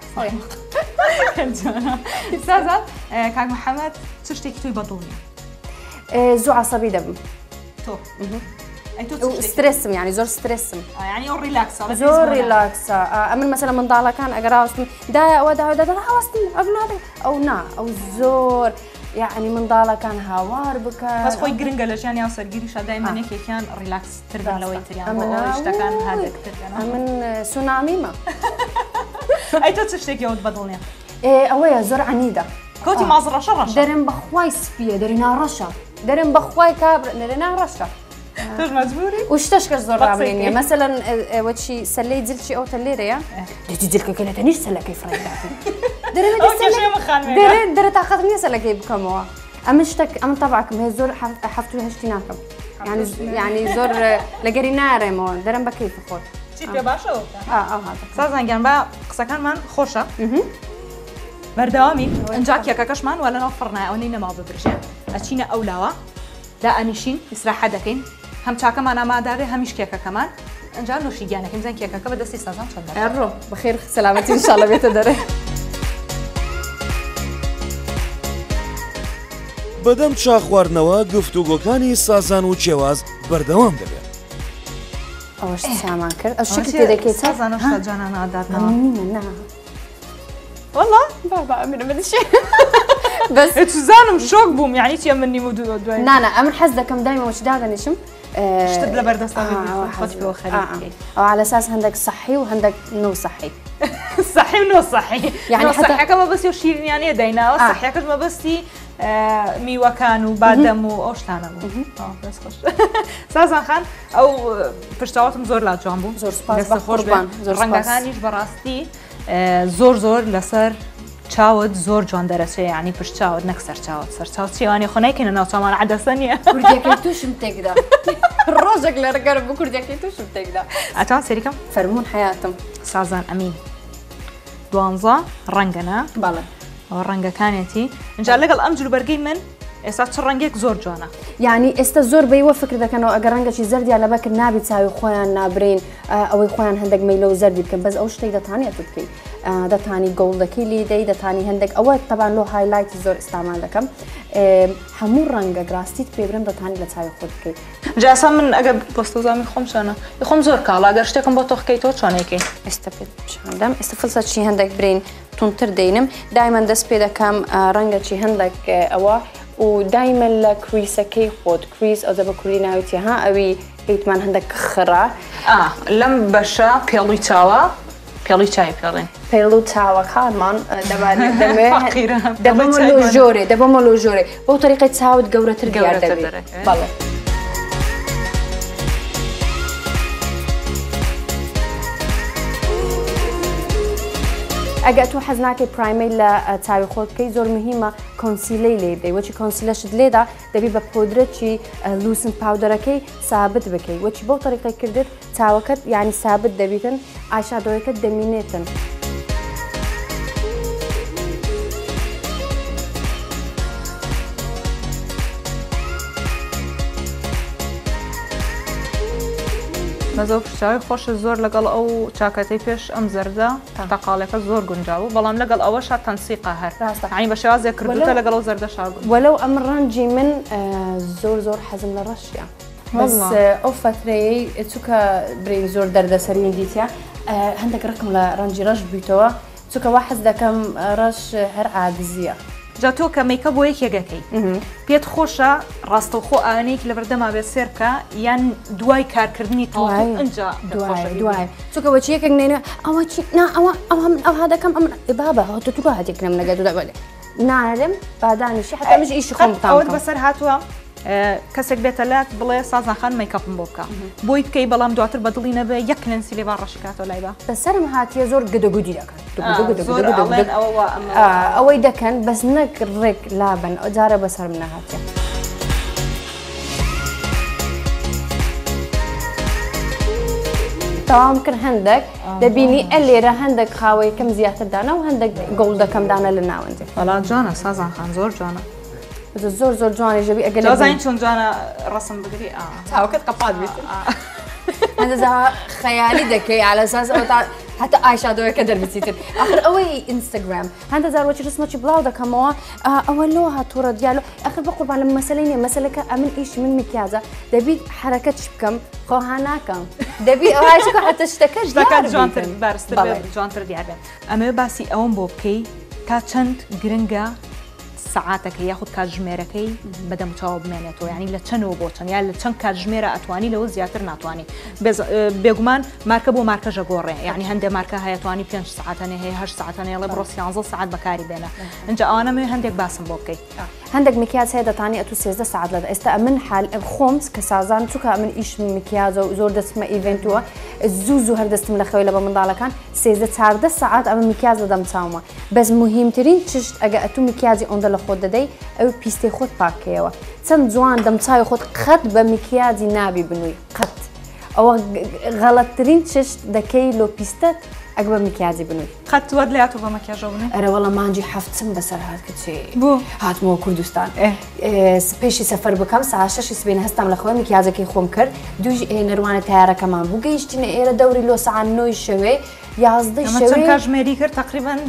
سازان کاک محەممەد چ شتێکی توی بەدڵنیە زوو عەسەبی دەبم تۆ سترسم یعنی زۆر سترسم ینی ئەو ریلاکسە زۆر ریلاکسە ئەمن مەسەلەن منداڵەکان ئەگەر ڕاستم دایە ئەوە داوا دەدا هەوەستم ئەبنادە ئەو نا ئەو زۆر یعنی منداڵەکان هاوار بکە بەس خۆی گرنگە لە ژیانی ئەو سەرگیریشە دایمانێکێکیان ریلاکستر بنەوەی تریان شتەکان هادەکردن من سونامیمە ئەی تۆ چ شتێکیەوەت بەدڵنیە ئەوەیە زۆر عنیدە کەوتی ماز ڕەشە ڕەش دەرم بەخوای سپیە دەری ناڕەشە دەرم بەخوای کابرا دەرێ ناڕەشە تۆش مەجبوری و شتەش کەس زۆر ڕابرێنیە مەسەلەن ئەوەچی سەلەی جلچی ئەو تەلێرەیە دەچی جلکەکە لێتە نیش سەلەکەی فڕێداکەی دەرێ دەرێت تاقەت نییە سەلەکەی بکەمەوە ئەمە شتێک ئەمە تەبعکم هەیە زۆر هەفت و هەشتی ناکەم ینی زۆر لەگەری نارێمەوە دەرم بە کەیف خۆت چی پێ باشەوە سازانگیان بە قسەکانمان خۆشە بەردەوامی ئەنجا کێکەکەشمان وە لەناو فڕنای ئەوەی نەماوە ببرژێ ئەچینە ئەو لاوە دا ئەنیشین ئیسراحە دەکەین هەم چاکەمان ئامادارێ هەمیش کێکەکەمان ئەنجا نوشی گیانەکەین زەن کێکەکە بە دەستی سازان چۆن ڕۆ بەخێر سەلامەتی ئینشاڵڵا بێتە دەرێ بەدەم چاخواردنەوە گفتوگۆکانی سازان و جیاواز بەردەوام دەبێت ئەوەش چامان کرد ئەو شکل پێ دەکەیت سازانە جانان ئاداتنەوە نا والله بابا ئەمینە منشێ بەس زانم شۆک بووم یعنی چیە من نیم و دوای نانا ئەمن حەز دەکەم دایمەوەش دادەنیشم شتت لە بەردەستانی ئەو على ئەساس هەندێک سەحی و هەندێک نۆ سەحی سەحی و نۆ سەحی یعنی سەحیەکە مەبەستی و شیرینیانەیە دایناوە سەحیەکەش مەبەستی میوەکان و بادەم و ئەو شتانە بوو سازان خان ئەو پشتاواتم زۆر لا جوان بوو زۆر سپاس بەخۆشبان ڕەنگەکانیش بەڕاستی زۆر زۆر لەسەر چاوت زۆر جوان دەرەچێ ینی پشت چاوت نەک سەر چاوت سەر چاوت چێوانی خۆنایکەنە ناو چامان عەدەسە نییە کوردیەکەی تووشم تێکدا ڕۆژێک لە ڕگەرە بۆ کوردیەکەی تووشم تێکدا ئەتان سەریکەم فەرموون حیاتم سازان ئەمین دوانزە ڕەنگەنە باڵێ ئەو ڕەنگەکانێتی ئەنجا لەگەڵ ئەم جلوبەرگەی من ئێستا چ ڕەنگێک زۆر جوانە یعنی ئێستا زۆر بەیوە فکر دەکەنەوە ئەگەر ڕەنگەشی زەردیان لە بەکرد نابی چاوی خۆیان نابرین ئەوەی خۆیان هەندێک مەیلە و زەردی بکەن بەس ئەو شتێک دەتوانێت بکەیت دەتانی گۆڵدەکەی لیدەی دەتانی هەندێک ئەوە تەبان لۆ هایلایتی زۆر ئستعمال دەکەم هەموو ڕەنگە گراستیت پێبرم دەتانی لە چاوی خۆت بکەیت جاسا من ئەگە بەستەزامی خۆم چۆنە خۆم زۆر کاڵا گەر شتێکم بۆ تۆ خکەیتەوە چۆنێکی ئێستا پێت پیشاندەم ئێستا فلسەچی هەندێک برین تونتر دێنم دایمەن دەست پێ دەکەم ڕەنگەچی هەندێک ئەوە و دایمەن لە کریسەکەی خۆت کریس ئەو دە بە کوردی ناویتی ها ئەوی هیتمان هەندێک خڕا لەم بەشە پێڵی چاوە پێڵی چای پێڵێن پێڵ و چاوەکانمان دەبمە لۆ ژۆرێ دەبمە لۆ ژۆرێ بۆ تەریقی چاوت گەورەتر دیار دەبێت بەڵێ ئەگە تو حەز ناکەی پرایمەی لە چاوی خۆت بکەی زۆر مهمە کۆنسیلەی لێ بدەی وەچی کۆنسیلەشت لێدا دەبی بە پۆدرەکی لوسن پاودەرەکەی سابت بکەی وەچی بۆ تەریقی کردت چاوەکەت یعنی سابت دەبیتن ئاشادۆیەکەت دەمینێتن مەزە پیشاوی خۆشە زۆر لەگەڵ ئەو چاکەتەی پێش ئەم زەردە تەقاڵەکە زۆر گونجاو بەڵام لەگەڵ ئەوەش تەنسیقا هەر ڕاستەعین بە شێوازێک کردوتە لەگەڵ ئەو زەردە شاگون وەلەو ئەم ڕەنجی من زۆر زۆر حەزم لە ڕەشیە بەس ئەو فترەیەی چووکە برین زۆر دەردەسەری دیتە هەندێک ڕقم لە ڕەنجی ڕەش بوویتەوە چووکە وا حەز دەکەم ڕەش هەر عادزیە جا تۆ کە میکە بۆ یەکێگەکەی پێت خۆشە ڕاستەوخۆ ئاوانەیەک لە بەردەما بێت سێر بکە یان دوای کارکردنی تەواو ئەنجا دوای چووکە بەچی یەکێک نێنە ئەوە نا ئەوە ئەوە من ئەوها دەکەم ئەم بابە هاتو تو هاتێکم نەگە دودا بەێ نارم بادانیشی حتا مش ئیشی خۆم ئەوت بەسەر هاتووە کەسێک بێتە لات بڵێ سازناخان میکەپم بۆ بکە بۆی بکەی بەڵام دواتر بەدڵی نەبێ یەک لەنسی لێ با ڕەشکاتەوە لای بە بەسەرم هاتیە زۆر گدەگودی دەکەن ئەوەی دەکەن بەس نەک ڕێک لابن ئەو جارە بەسەرم نەهاتێ تەوام کرد هەندێک دەبینی ئە لێرە هەندێک خاوەیەکەم زیاتردانە و هەندێک گۆڵ دەکەمدانە لە ناوەندێ بەڵام جوانە سازناخان زۆر جوانە زۆر زۆر جوانی ژەبی ئەگەر زانین چۆن جوانە ڕسم بگری چاوکەت قەپات بیت هەندێزا خەیالی دەکەی على ئەساس حتا ئایشادۆیەکە دەربچیتر ئاخر ئەوەی ئینستاگرام هەندە جاروەکی ڕسمەکی بڵاو دەکەمەوە ئەوە لۆ هاتوورە دیالۆ ئەخر بە قوربان لە مەسەلەی نیە مەسەلەکە ئەمن ئیش من میکیازە دەبیت حرەکەتش بکەم خۆها ناکەم دەبی ئەوهاشکە حتا شتەکەش دەکات جوانتر بارستر جوانتر دیارە ئەمە باسی ئەوم بۆ بکەی تا چەند گرنگە ساعاتەکە یاخود کاتژمێرەکەی بەدەمچاو بمێنێتەوە ینی لە چەندەوە بۆ چەند یا لە چەند کاتژمێرە ئەتوانی لەوە زیاتر ناتوانانی بێگومان مارکە بۆ مارکەژە گۆڕێ یعنی هەندێک مارکە هەیەتوانی پێنج ساعتانێ هەیە هەشت ساعتانێ لە بڕۆ سیانزە ساعت بەکاری بێنە اینجا ئەوانەمێ هەندێک باسم بۆ بکەیت هەندێک مکیاز هەیە دەتانی ئەتو سێزدە ساعت لەدا ئێستا من حال خۆم کە سازان چووکە من ئیش مکیازە و زۆر دەستمە ئیڤنتووە زوو زوو هەردەستم لە خەوی لە بە منداڵەکان سێزدە چاردە ساعت ئەمە مکیاز دەدەم چاومە بەس مهمترین چشت ئەگە ئەتو مکیازی ئۆندە لە خۆت دەدەی ئەو پیستی خۆت پاکەیەوە چەند جوان دەمچاوی خۆت قەت بە مکیازی نابی بنووی قەت ئەوە غەڵەتترین چشت دەکەی لۆ پیستت ئەگە بە مکیازی بنووی قەت وەد لە هاتوو بە مەکیاژە بنێ ئەرە وەڵام مانجی هەفتم بەسەر هات کچێ بۆ هاتمەوە کوردستان پێشی سەفەر بکەم ساعت شەشی سبێنە هەستام لە خۆی مکیازەکەی خۆم کرد دوو نەروانە تیارەکەمان بوو گەیشتینە ئێرە دەوری لۆ ساعت نۆی شەوێ یازدەی شەوێ کاتژمێری کرد تقریبان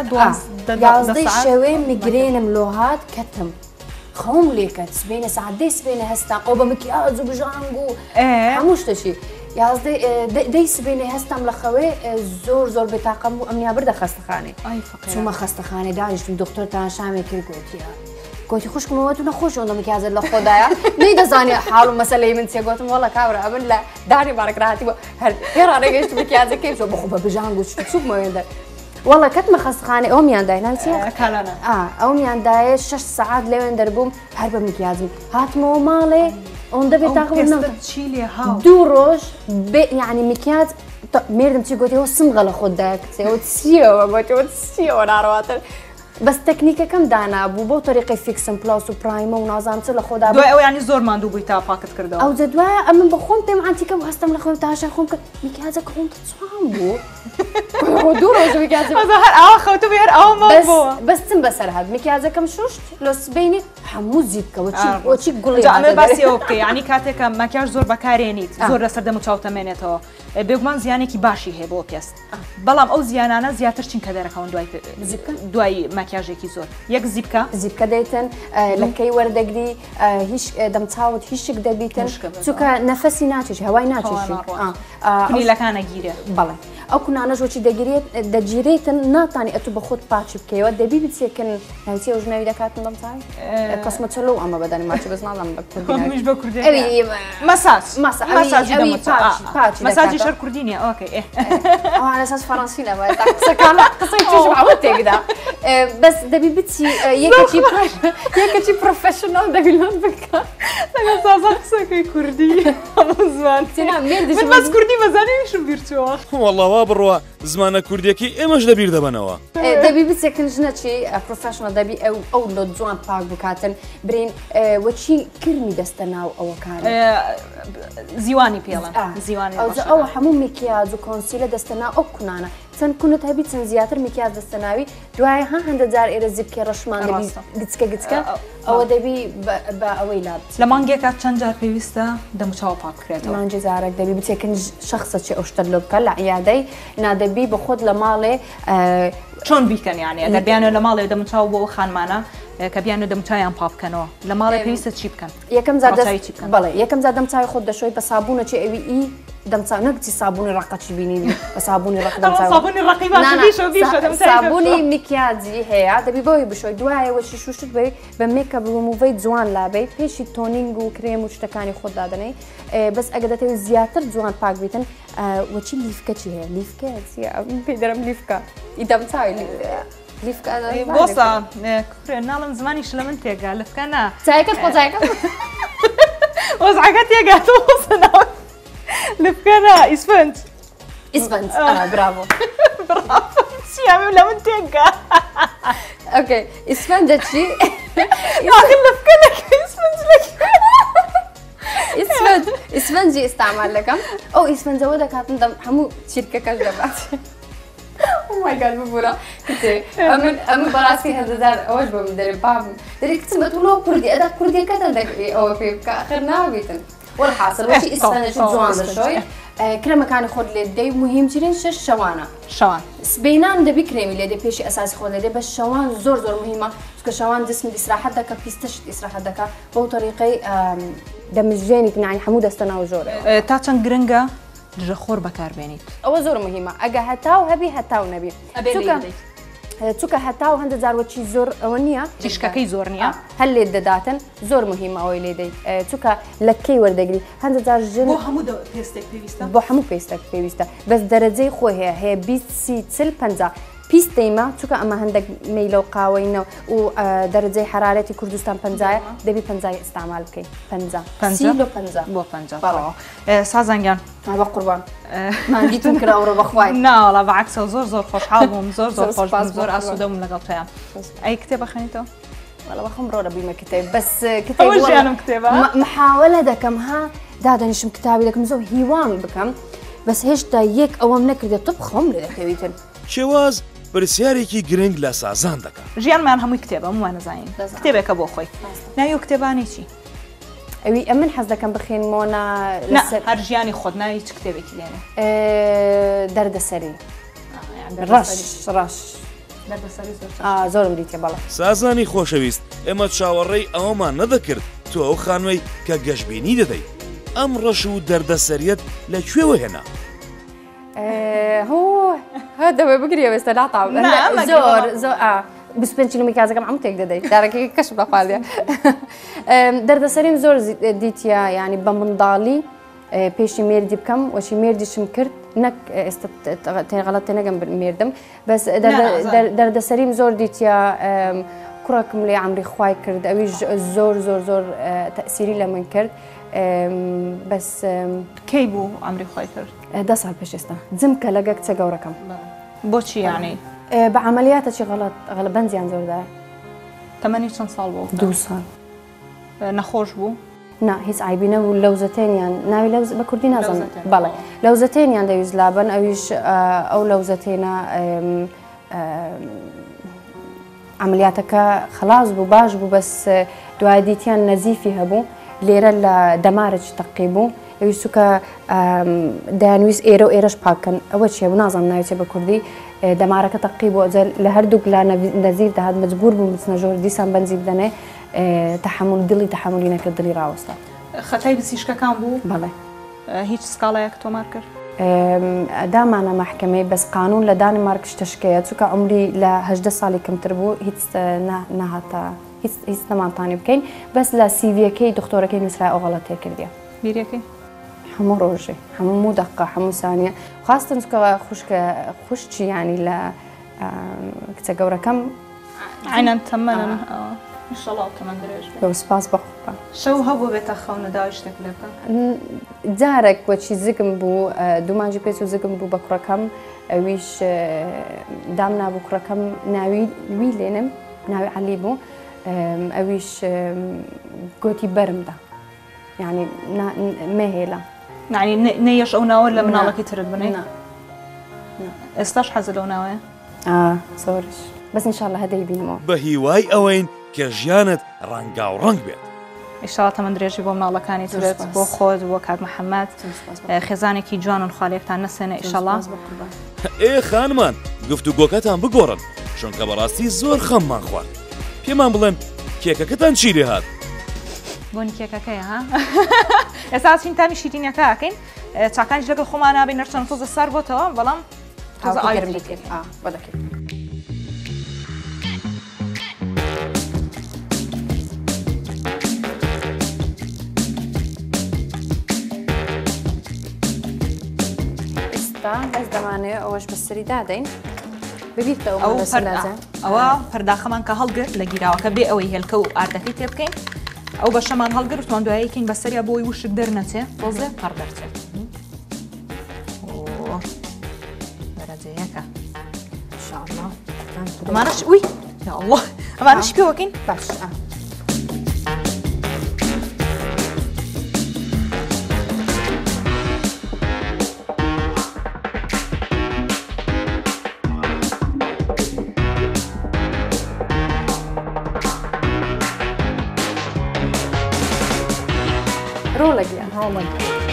یازدەی شەوێ میگرێنم لۆ هات کەتم خەوم لێکەت سبێنە ساعت دەی سبێنە هەستام ئەو بە مکیاز و بژانگ و هەموو شتەشی دەی سبێنێ هەستام لە خەوێ زۆر زۆر بێتاقەم بوو ئەمنیا بردە خەستەخانێ چوومە خەستەخانێ دانیشتم دکتۆرتان شامێک کرد گوتیە گوتی خوشکمەوە تو نەخۆش ئەوەندە مکیازت لە خۆدایە نەی دەزانێ حاڵ و مەسەلەی من چیە گوتم وەڵە کابرا ئەمن لە داری بارەکراتی بۆ هەر هێرا ڕێگەیشت مکیازەکەی بچۆ بەخۆ بە بژانگ و چوومەوێندە وەڵە کەتمە خەستەخانێ ئەو میاندای ناوچێ ئەو میاندایە شەش سەعات لەوێن دەربووم هەر بە مکیازم هاتمەوە ماڵێ ئەوەندە بێتاقە دوو ڕۆژ یعنی مکیاز مێردم چی گوتی ئەوە سمغە لە خۆتدایە کچێەوە چیەوە گوتیەوە چیەوە ناڕاتر بەس تەکنیکەکەم دانابوو بۆ تەریقی فیکسم پلاس و پرایمە و نازانم چ لە خۆدا دوای ئەو ینی زۆر ماندوو بووی تا پاکت کردەوە ئەو جە دوایە ئەمن بە خۆم پێم ئەنتیکە و هەستم لە خۆم تاشە خۆم کرد مکیازەکە خۆم چوان بوو بۆ دوو ڕۆژ مکیاج هەر ئاوا خەوتو هەر ئەوە ماوە بەستم بەسەر هات مکیاجەکەم شوشت لە سبینی هەموو زیبکەوە چی گوڵی ئەمە باسی ئەوە بکەی یعنی کاتێکە ماکیاژ زۆر بەکارێنیت زۆر لەسەر دەم و چاوتەمێنێتەوە بێگومان زیانێکی باشی هەیە بۆ پێست بەڵام ئەو زیانانە زیاتر چین کە دەرەکەون دوای دوای ماکیاژێکی زۆر یەک زیبکە زیبکە دەیتن لەکەی وەردەگری هیچ دەمچاوت هیچ شک دەبیتن چونکە نەفەسی ناچێت هەوای ناچێت کنیلەکانە گیرە بەڵێ ئەو کونانە ژۆکی دەگیرێت دەگیرێتن ناتانی ئەتو بە خۆت پاچی بکەیەوە دەبی بچێکن ناوچی ئەو ژنەوی دەکاتن دەمچای کەسمە چلو ئەمە بەدانی ماچی بەس ناڵم بە کوردی مەساج مەساجی شەر کوردی نیە ئۆکەی ئەوانە ساس فەڕەنسی نەبە قسەکانە قسەی توش تێکدا بەس دەبی بچی یەکێکی یەکێکی پرۆفێشنەڵ دەبی لۆن بکە لەگەڵ سازان قسەکەی کوردی هەموو زمان من بەس کوردی بەزانێنیشم بیرچەوە وەڵڵاوا بڕوە زمانە کوردیەکەی ئێمەش لەبیر دەبنەوە دەبی بچێکن ژنەچی پرۆفێشنەڵ دەبی ئەو ئەو لۆ جوان پاک بکاتن برین وەچی کرمی دەستە ناو ئەوە کار زیوانی پێڵە زیوانی ئەو هەموو میکیاج و کۆنسیلە دەستە ناو ئەو کونانە چەند کونت هەبی چەند زیاتر میکیاج دەستەناوی دوای ها هەندە جار ئێرە زیبکێ ڕەشمان گچکە گچکە ئەوە دەبی بە ئەوەی لات لە مانگێکە چەند جار پێویستە دەموچاو پاک بکرێتەوە مانگی جارێک دەبی بچێکن شخصەکی ئەو شتە لۆ بکە لە عیادەی نادەبی بە خۆت لە ماڵێ چۆن بیکەن یانێ ئەگەر بیانێ لە ماڵێ دەموچاو بۆ خانمانە کە بیانە دەموچایان پاک بکەنەوە لە ماڵێ پێویستە چی بکەن یەکەم زار بەڵێ یەکەم زار دەمچاوی خۆت دەشۆی بە سابوونەکی ئەوی ئی دەمچاو نەکچی سابوونی ڕقەچی بینی بە سابوونی ڕق سابوونی میکیاجی هەیە دەبی بۆی بشۆی دوایەوەشی شوشت بێ بە مێکە بموڤی جوان لابێ پێشی تۆنینگ و کرێم و شتەکانی خۆت دادنەی بەس ئەگە دەتەوێت زیاتر جوان پاک بیتن وەچی لیفکەچی هەیە لیفکە پێ دەرم لیفکە ئی دەمچاوی لیفکە بۆسە ناڵم زمانیش لە من تێگا لفکەنا چایەکەت خۆجایەکە وەزعەکە تێگاتەوە بۆسە لفكنا اسفنج اسفنج اه برافو برافو سيامي ولا من تنكا اوكي اسفنج شي اخي لفكنا اسفنج لك اسفنج اسفنج استعمال لكم او اسفنج ودا كانت ندم حمو شركه كجبات او ماي جاد ببورا كنت امن امن براسي هذا دار اوج بمدري باب دري كنت بتقولوا كردي ادا كردي كتندك او في اخرنا بيتن والحاصل وشي اسفنج جوان شوي كريمه كان خود لدي مهم جدا شش شوانه شوان سبينان دبي كريمي لدي بيشي اساسي خود لدي بس شوان زور زور مهمه بس شوان جسم استراحه دكا بيستش استراحه دكا بو طريقي دمجاني يعني حمود استناو جور تاچن جرنجا دجا خور بكار بينيت او زور مهمه اجا هتاو هبي هتاو نبي چووکە هەتاو هەندە جاروەکی زۆر ئەوە نییە تیشکەکەی زۆر نییە هەر لێت دەداتن زۆر مهمە ئەوەی لێدەیت چووکە لە کەی وەردەگری هەندە جار ژن بۆ هەموو پێستێک پێویستە بۆ هەموو پێستێک پێویستە بەس دەرەجەی خۆی هەیە هەیە بیست سی چل پەنجا پیست دەیمە چووکە ئەمە هەندێک میلە و قاوەینە و دەرەجەی حرارەتی کوردستان پەنجایە دەبی پەنجای ئستعمال بکەیت پەنجا سیلۆ پەنجا بۆ پەنجا سازانگیان بە قوربان ماگیتون کراوەڕە بەخوای ناوەڵا بەعکسەوە زۆر زۆر خۆشحاڵ بووم زۆر زۆر خۆش بووم زۆر ئاسوودەم لەگەڵ تۆیان ئەی کتێبە خوێنیتەوە وەڵا بەخۆم ڕۆ دەبوویمە کتێب بەس کتێب ژیانم کتێبە محاولە دەکەم ها دادەنیشم کتابی دەکەم زۆر هیوان بکەم بەس هێشتا یەک ئەوەم نەکردێت تۆ بخۆم لێ دەکەویتن شێواز پرسیارێکی گرنگ لە سازان دەکات ژیانمان هەمووی کتێبە هەمووان نەزانین کتێبێکە بۆ خۆی ناوی و کتێبانی چی ئەوی ئەمن حەز دەکەم بخێنمەوە هەر ژیانی خۆت ناوی چ کتێبێکی لێنێ دەردەسەری ڕەش ڕەش زۆرم دیتێ بەڵە سازانی خۆشەویست ئێمە چاوەڕێی ئەوەمان نەدەکرد تۆ ئەو خانوەی کە گەشتبینی دەدەیت ئەم ڕەش و دەردەسەریەت لەکوێوە هێنا هو هەدەوێ بگریە وێستە لاتا زۆر زۆر بیست و پێنج کیلۆ میکازەکەم هەموو تێک دەدەیت دارەکەی کەش بەخوالێ دەردەسەریم زۆر دیتە ینی بە منداڵی پێشی مێردی بکەم وەچی مێردیشم کرد نەک ئێستا تێغەڵەت تێ نەگەم مێردم بەس دەردەسەریم زۆر دیتە کوڕەکەم لێ عەمری خوای کرد ئەوی زۆر زۆر زۆر تەئسیری لە من کرد بەس کەی بوو عەمری خوای کرد دە ساڵ پێش ئێستا جمکە لەگە کچە گەورەکەم بۆچی یعنی بە عملیاتێکی غەڵەت غەڵەبەندیان زۆردایە تەمەنی چەند ساڵ بوو دوو ساڵ نەخۆش بوو نا هیچ عیبی نەبوو لەوزەتێنیان ناوی لەوز بە کوردی نازانم بەڵێ لەوزەتێنیان دەویست لابن ئەویش ئەو لەوزەتێنە عملیاتەکە خلاص بوو باش بوو بەس دوای دیتیان نەزیفی هەبوو لێرە لە دەمارێکی تەقی بوو ئەویست کە دەیانویست ئێرە و ئێرەش پاکەن ئەوە چێ بوو نازانم ناویچێ بە کوردی دەمارەکە تەقی بوو لە هەردووک لا نەزیر دەهات مەجبور بوو بچنە ژۆر دیسان بەنزی بدەنێ تحمل دڵی تحملی نەکرد دڵی ڕاوەستا خەتای بسیشکەکان بوو بەڵێ هیچ سکاڵەیەک تۆمار کرد دامانە محکمەی بەس قانون لە دانمارک شتەشکەیە چونکە عمری لە هەژدە ساڵی کەمتر بوو هیچ نەهاتە هیچ نەمانتانی بکەین بەس لە سیڤیەکەی دکتۆرەکەی نووسرا ئەو غەڵەتێ کردیە بیرەکەی هەموو ڕۆژێ هەموو دەقە هەموو سانیە خواستم چکە خوشکە خوشتی ینی لە کچە گەورەکەم عینەن تەمەنن ئینشەڵڵا تەمەن درێژ بێ سپاس بەخۆپە شەو هەبوو بێتە خەونەداوای شتێک لێ بکەم جارێک وەچی زگم بوو دوومانجی پێچ و زگم بوو بە کوڕەکەم ئەویش دام نابوو کوڕەکەم ناوی وی لێنم ناوی عەلی بوو ئەویش گۆتی بەرمدا یعنی مەهێڵە یعنی نەیەش ئەو ناوە لە مناڵەکەی ترت بنێ ئێستاش حەزت لەو ناوەیە زۆرش بەس ئینشاڵڵا هەدەی بینمەوە بە هیوای ئەوەین کە ژیانت ڕەنگا و ڕەنگ بێت ئینشاڵڵا تەمەن درێژی بۆ مناڵەکانی ترت بۆ خۆت بۆ کاک محەممەد خێزانێکی جوان و خاڵێکتان نەسێنە ئینشاڵڵا ئێ خانمان گفتوگۆکەتان بگۆڕن چونکە بەڕاستی زۆر خەممان خوارد پێمان بڵێن کێکەکەتان چی لێ هات بۆنی کێکەکەیە ها ئێستا چین تامی شیرینەکە ئاکەین چاکانیش لەگەڵ خۆمان نابین نەرچەند تۆزە سەر بۆتەوە بەڵام تازە ئاگرم دەکەین بەدەکەین بەس دەمانەیە ئەوەش بەسەری دادەین ببیتەوە ئەوە پەرداخەمان کە هەڵگرت لە گیراوەکە بێ ئەوەی هێلکە و ئاردەکەی تێ بکەین ئەو بەشەمان هەڵگرتوان دوایەکەین بەسەریا بۆی وشک دەرنەچێ تۆزێ پەڕ دەرچێت دەرەجەیەکە ئەمانەش وی یاڵڵا ئەمانەش پێوەکەین باش ڕۆڵەگیان ڕۆڵەگ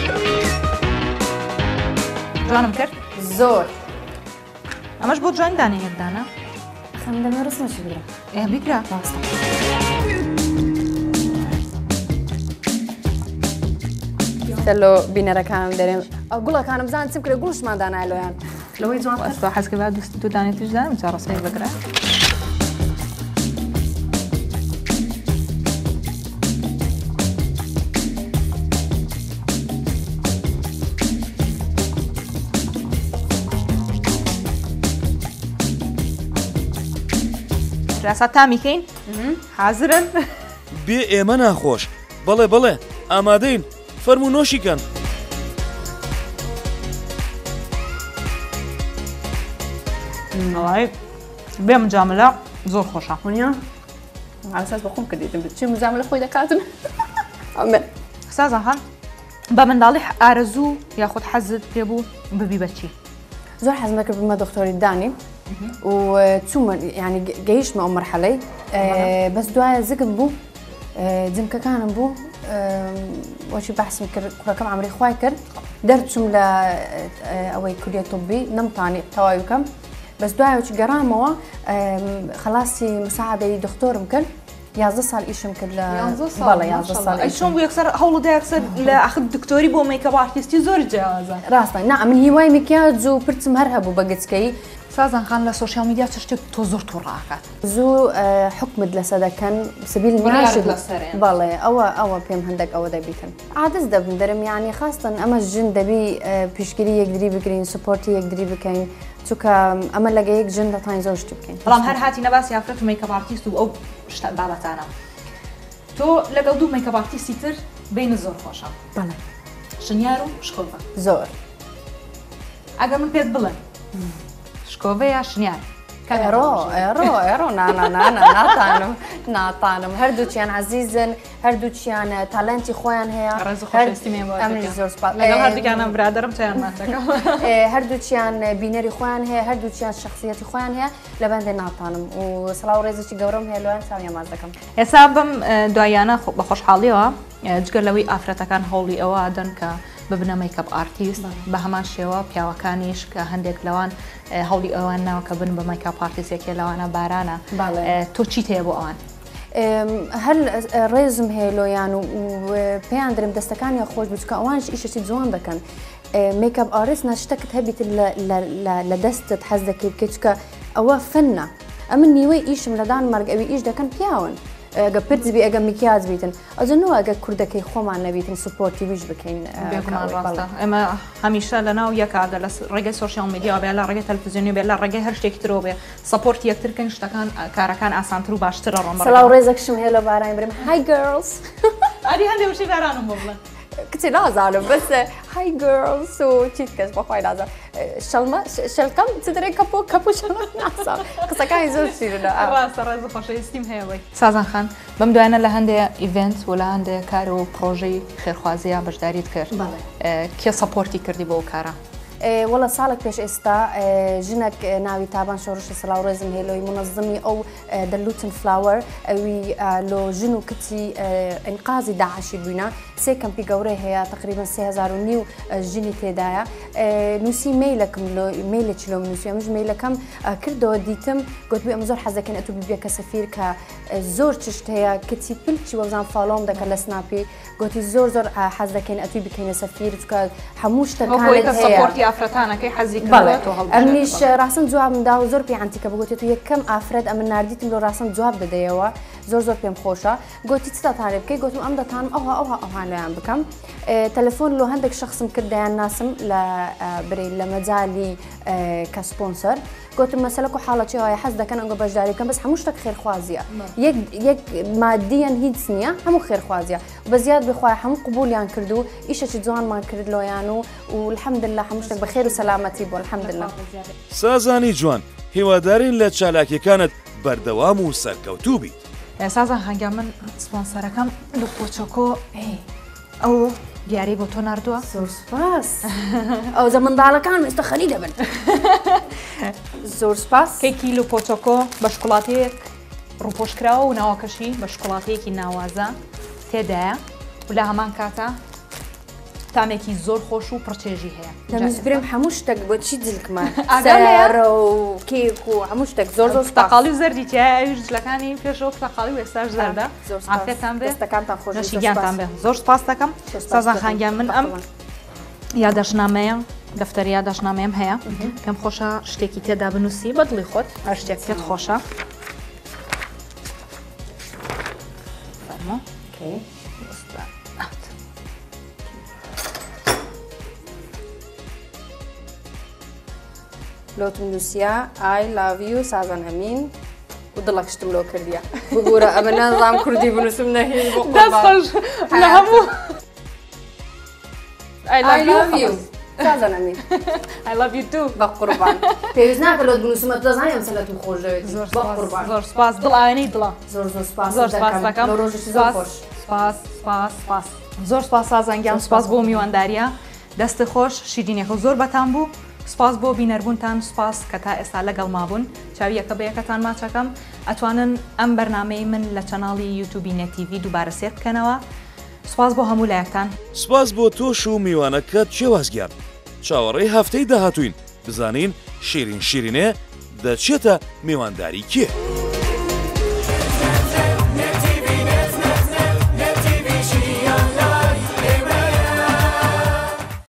جوانم کرد زۆر ئەمەش بۆ جوان دانێ یەکدانە خەم دەمە ڕستمەشی بگرە ئێ بیگرە ڕاستە لۆ بینەرەکانم دەرێم ئەو گوڵەکانم بزان چم کرێ گوڵشمان دانای لۆیان لەوەی جوان ئەستا حەزکە با دوست تو دانێتیش دانم جا ڕستەی بگرە راسا تامیکەین حازرن بێ ئێمە ناخۆش بەڵێ بەڵێ ئامادەین فەرموو نۆشیکەن ئەڵای بێ مجاملە زۆر خۆشە هونیا ئاساس بە خۆم کردیتم چی مجاملە خۆی دەکاتن ئەمە سازان خان بە منداڵی ئارەزوو یاخود حەزت پێ بوو ببی بەچی زۆر حەزم کرد بمە دکتۆری دانی و چوومە ینی گەیشتمە ئەو مەرحەلەی بەس دوایە زگم بوو جمکەکانم بوو وەچی بەحسم کرد کوڕەکەم عەمری خوای کرد دەرچووم لە ئەوەی کولیە تۆبی نەمتوانی تەواوی بکەم بەس دوایەوەچی گەڕامەوە خەڵاسی مساعدەی دکتۆرم کرد یازدە ساڵ ئیشم کرد لە بەڵێ یازدە ساڵ چۆن بوو یەکسەر هەوڵدا یەکسەر لە ئاخر دکتۆری بۆ مەیکەپ ئارتیستی زۆر جیاوازە ڕاستە نا من هیوای مکیاج و پرچم هەر هەبوو بە گچکەی سازان خان لە سۆشیال میدیا چ شتێک تۆ زۆر تووڕاکات زوو حکمت لەسەر دەکەن سبیل ماشت بەڵێ ئەوە ئەوە پێم هەندێک ئەوە دەبیتن عادەز دەبن دەرم یانی خاستن ئەمە ژن دەبی پشگیری یەکدری بگرین سپۆرتی یەکدری بکەین چونکە ئەمە لەگە یەک ژن دەتوانین زۆر شتی بکەین بەڵام هەر هاتی نەباسی یافرەت و مەیکەپ ئارتیست و ئەو شتە بابەتانە تۆ لەگەڵ دوو مەیکەپ ئارتیستی تر بینە زۆر خۆشە بەڵێ شنیار و شکۆڤە زۆر ئەگەر من پێت بڵێن شکۆڤە یا شنیار ئێڕۆ ئێڕۆ ئێڕۆ نانانانە ناتانم ناتانم هەردووچیان عزیزن هەردووچیان تالەنتی خۆیان هەیە زۆر هەردووکیانم برادرم چیان ماچەکەم هەردووچیان بینەری خۆیان هەیە هەردووچیان شخصیەتی خۆیان هەیە لە بەندێ ناتانم و سڵاو ڕێزێکی گەورەم هەیە لەوان چاویان ماز دەکەم ئێستا بم دوایانە بە خۆشحاڵیەوە جگەر لەوەی ئافرەتەکان هەوڵی ئەوە دەن کە ببنە میکەپ ئارتیست بە هەمان شێوە پیاوەکانیش کە هەندێک لەوان هەوڵی ئەوان ناوە کە بن بە میکەپ ئارتیستێکی لەوانە بارانە تۆ چیت هەیە بۆ ئەوان؟ هەر ڕێزم هەیە لۆیان و پێیان درم دەستەکانی خۆش بچکە ئەوانش ئیشەی جوان دەکەن میکەپ ئارتیست ناشتەکت هەبیت لە دەستت حەز دەکەی بکەیت چکە ئەوە فەنە ئەمە نیوەی ئیشم لە دانمارک ئەوی ئیش دەکەن پیاون ئەگە پرزبی ئەگە میکیاز بیتن ئەجنەوە ئەگە کوردەکەی خۆمان نەبیتن سوپۆرتی ویش بکەین ئێمە هەمیشە لەناو یەکاگە لە ڕێگەی سۆشیال میدیا بێ لە ڕێگەی تەلەڤیزیۆنی بێ لە ڕێگەی هەر شتێکی ترۆ بێ سەپۆرتی یەکترکەن شتەکان کارەکان ئاسانتر و باشترە ڕۆم سڵاو ڕێزەکشم هەیە لە باران برم های گرلز ئەدی هەندێک وشەی بارانم بۆ بڵێ کچی نازانم بەس های گرلز و چیت کەس بەخوای نازان شەڵمە شەلکەم چ دەرێ کەپۆ کەپۆ شەڵمە ناسام قسەکانی زۆر شیرنە ڕاستە ڕێز خۆشەویستیم هەیەوەی سازان خان بەم دوایانە لە هەندێک ئیڤنت و لە هەندێک کار و پرۆژەی خێرخوازیە بەشداریت کرد کێ سەپۆرتی کردی بۆ ئەو کارە؟ وەڵە ساڵێک پێش ئێستا ژنێک ناوی تابان شۆڕشی سڵاو ڕێزم هێلۆی منەظمی ئەو دەلوتن فلاوەر ئەوی لۆ ژن و کچی ئەنقازی داعشی بووینە سێ کەمپی گەورەی هەیە تقریبا سێ هەزار و نیو ژنی تێدایە نووسی میلەکەم میلێکی لۆ نووسی ئەمش میلەکەم کردەوە دیتم گوتبووی ئەم زۆر حەز دەکەن ئەتو ببیە سەفیر کە زۆر چشت هەیە کچی پلچی وەزان فاڵۆم دەکەن لە سناپی گوتی زۆر زۆر حەز دەکەن ئەتوی بکەینە سەفیر چکە هەموو شتەکانت هەیە ئافرەتانەکەی حەزی ئەمنیش ڕاستن جوابمدا و زۆر پێیانتیکە بگوتێت و یەکەم ئافرەت ئەمە نردیتم لۆ ڕاستن جواب دەدەیەوە زۆر زۆر پێم خۆشە گوتی چ دەتانێ بکەی گوتم ئەم دەتانم ئەوها ئەوها ئەوهان لەیان بکەم تەلەفۆن لۆ هەندێک شخصم کرد دەیان ناسم لە برێ لە مەجای کە سپۆنسەر گوتم مەسەلە و حاڵەتی وایە حەز دەکەن ئەنگە بەشداریکەم بەس هەموو شتێک خێرخوازیە یەک مادیەن هیچ نییە هەموو خێرخوازیە بە زیاد بخوای هەموو قبولیان کرد و ئیشەکی جوانمان کرد لۆیان و و الحەمدلله هەموو شتێک بەخێر و سەلامەتی بۆ الحەمدلله سازانی جوان هیوادارین لە چالاکیەکانت بەردەوام و سەرکەوتوو بیت سازان هەنگام من سپۆنسەرەکەم لە پۆچۆکۆ ئەو دیاری بۆ تۆ نردووە زۆر سوپاس ئەو زە منداڵەکان ئێستا خەلی دەبن زۆر سوپاس کێکی لە پۆچۆکۆ بە شکڵاتەیەک ڕووپۆشکراوە و ناوەکەشی بە شکڵاتەیەکی ناوازە تێدایە و لە هەمان کاتە تامێکی زۆر خۆش و پڕچێژی هەیە دەمەزبرم هەموو شتێک بۆ چی جلکمان سەرە و کێک و هەموو شتێک زۆر زۆر تەقاڵی و زەردی تایە جلەکانی پێشەوە تەقاڵی و ئێستاش زەردە ئافرێتان بێ دەستەکانتان خۆش گیانتان بێ زۆر سپاس دەکەم سازان خانگیان من ئەم یادەشنامەیە دەفتەری یادەشنامەیەم هەیە پێم خۆشە شتێکی تێدا بنووسی بە دڵی خۆت هەر شتێک پێت خۆشە لۆتم نووسیا ئای لاڤ سازان ئەمین و دڵەکشتم لۆ کردیە بگورە ئەمە نازام کوردی بنووسم نەهێ دەستخۆش لە هەموو سازان ئەمین I love you too بە قوربان پێویست ناکە لۆت بنووسمە دەزانم سەلەتم خۆش دەوێت زۆر سپاس دڵایەنی دڵە زۆر زۆر سپاس زۆر سپاس دەکەم ڕۆژێکی زۆر خۆش سپاس سپاس سپاس زۆر سپاس سازانگیان سپاس بۆ میوانداریە دەستی خۆش شیرینیەکە زۆر بەتان بوو سپاس بۆ بینەربوونتان سپاس کە تا ئێستا لەگەڵ مابوون چاویەکە بە یەکەتان ماچەکەم ئەتوانن ئەم بەرنامەی من لە چەناڵی یوتیوبی نەتیڤی دووبارە سێر بکەنەوە سپاس بۆ هەموو لایەکتان سپاس بۆ تۆش و میوانەکەت چێوازگیان چاوەڕێی هەفتەی داهاتوین بزانین شیرین شیرینێ دەچێتە میوانداری کێ؟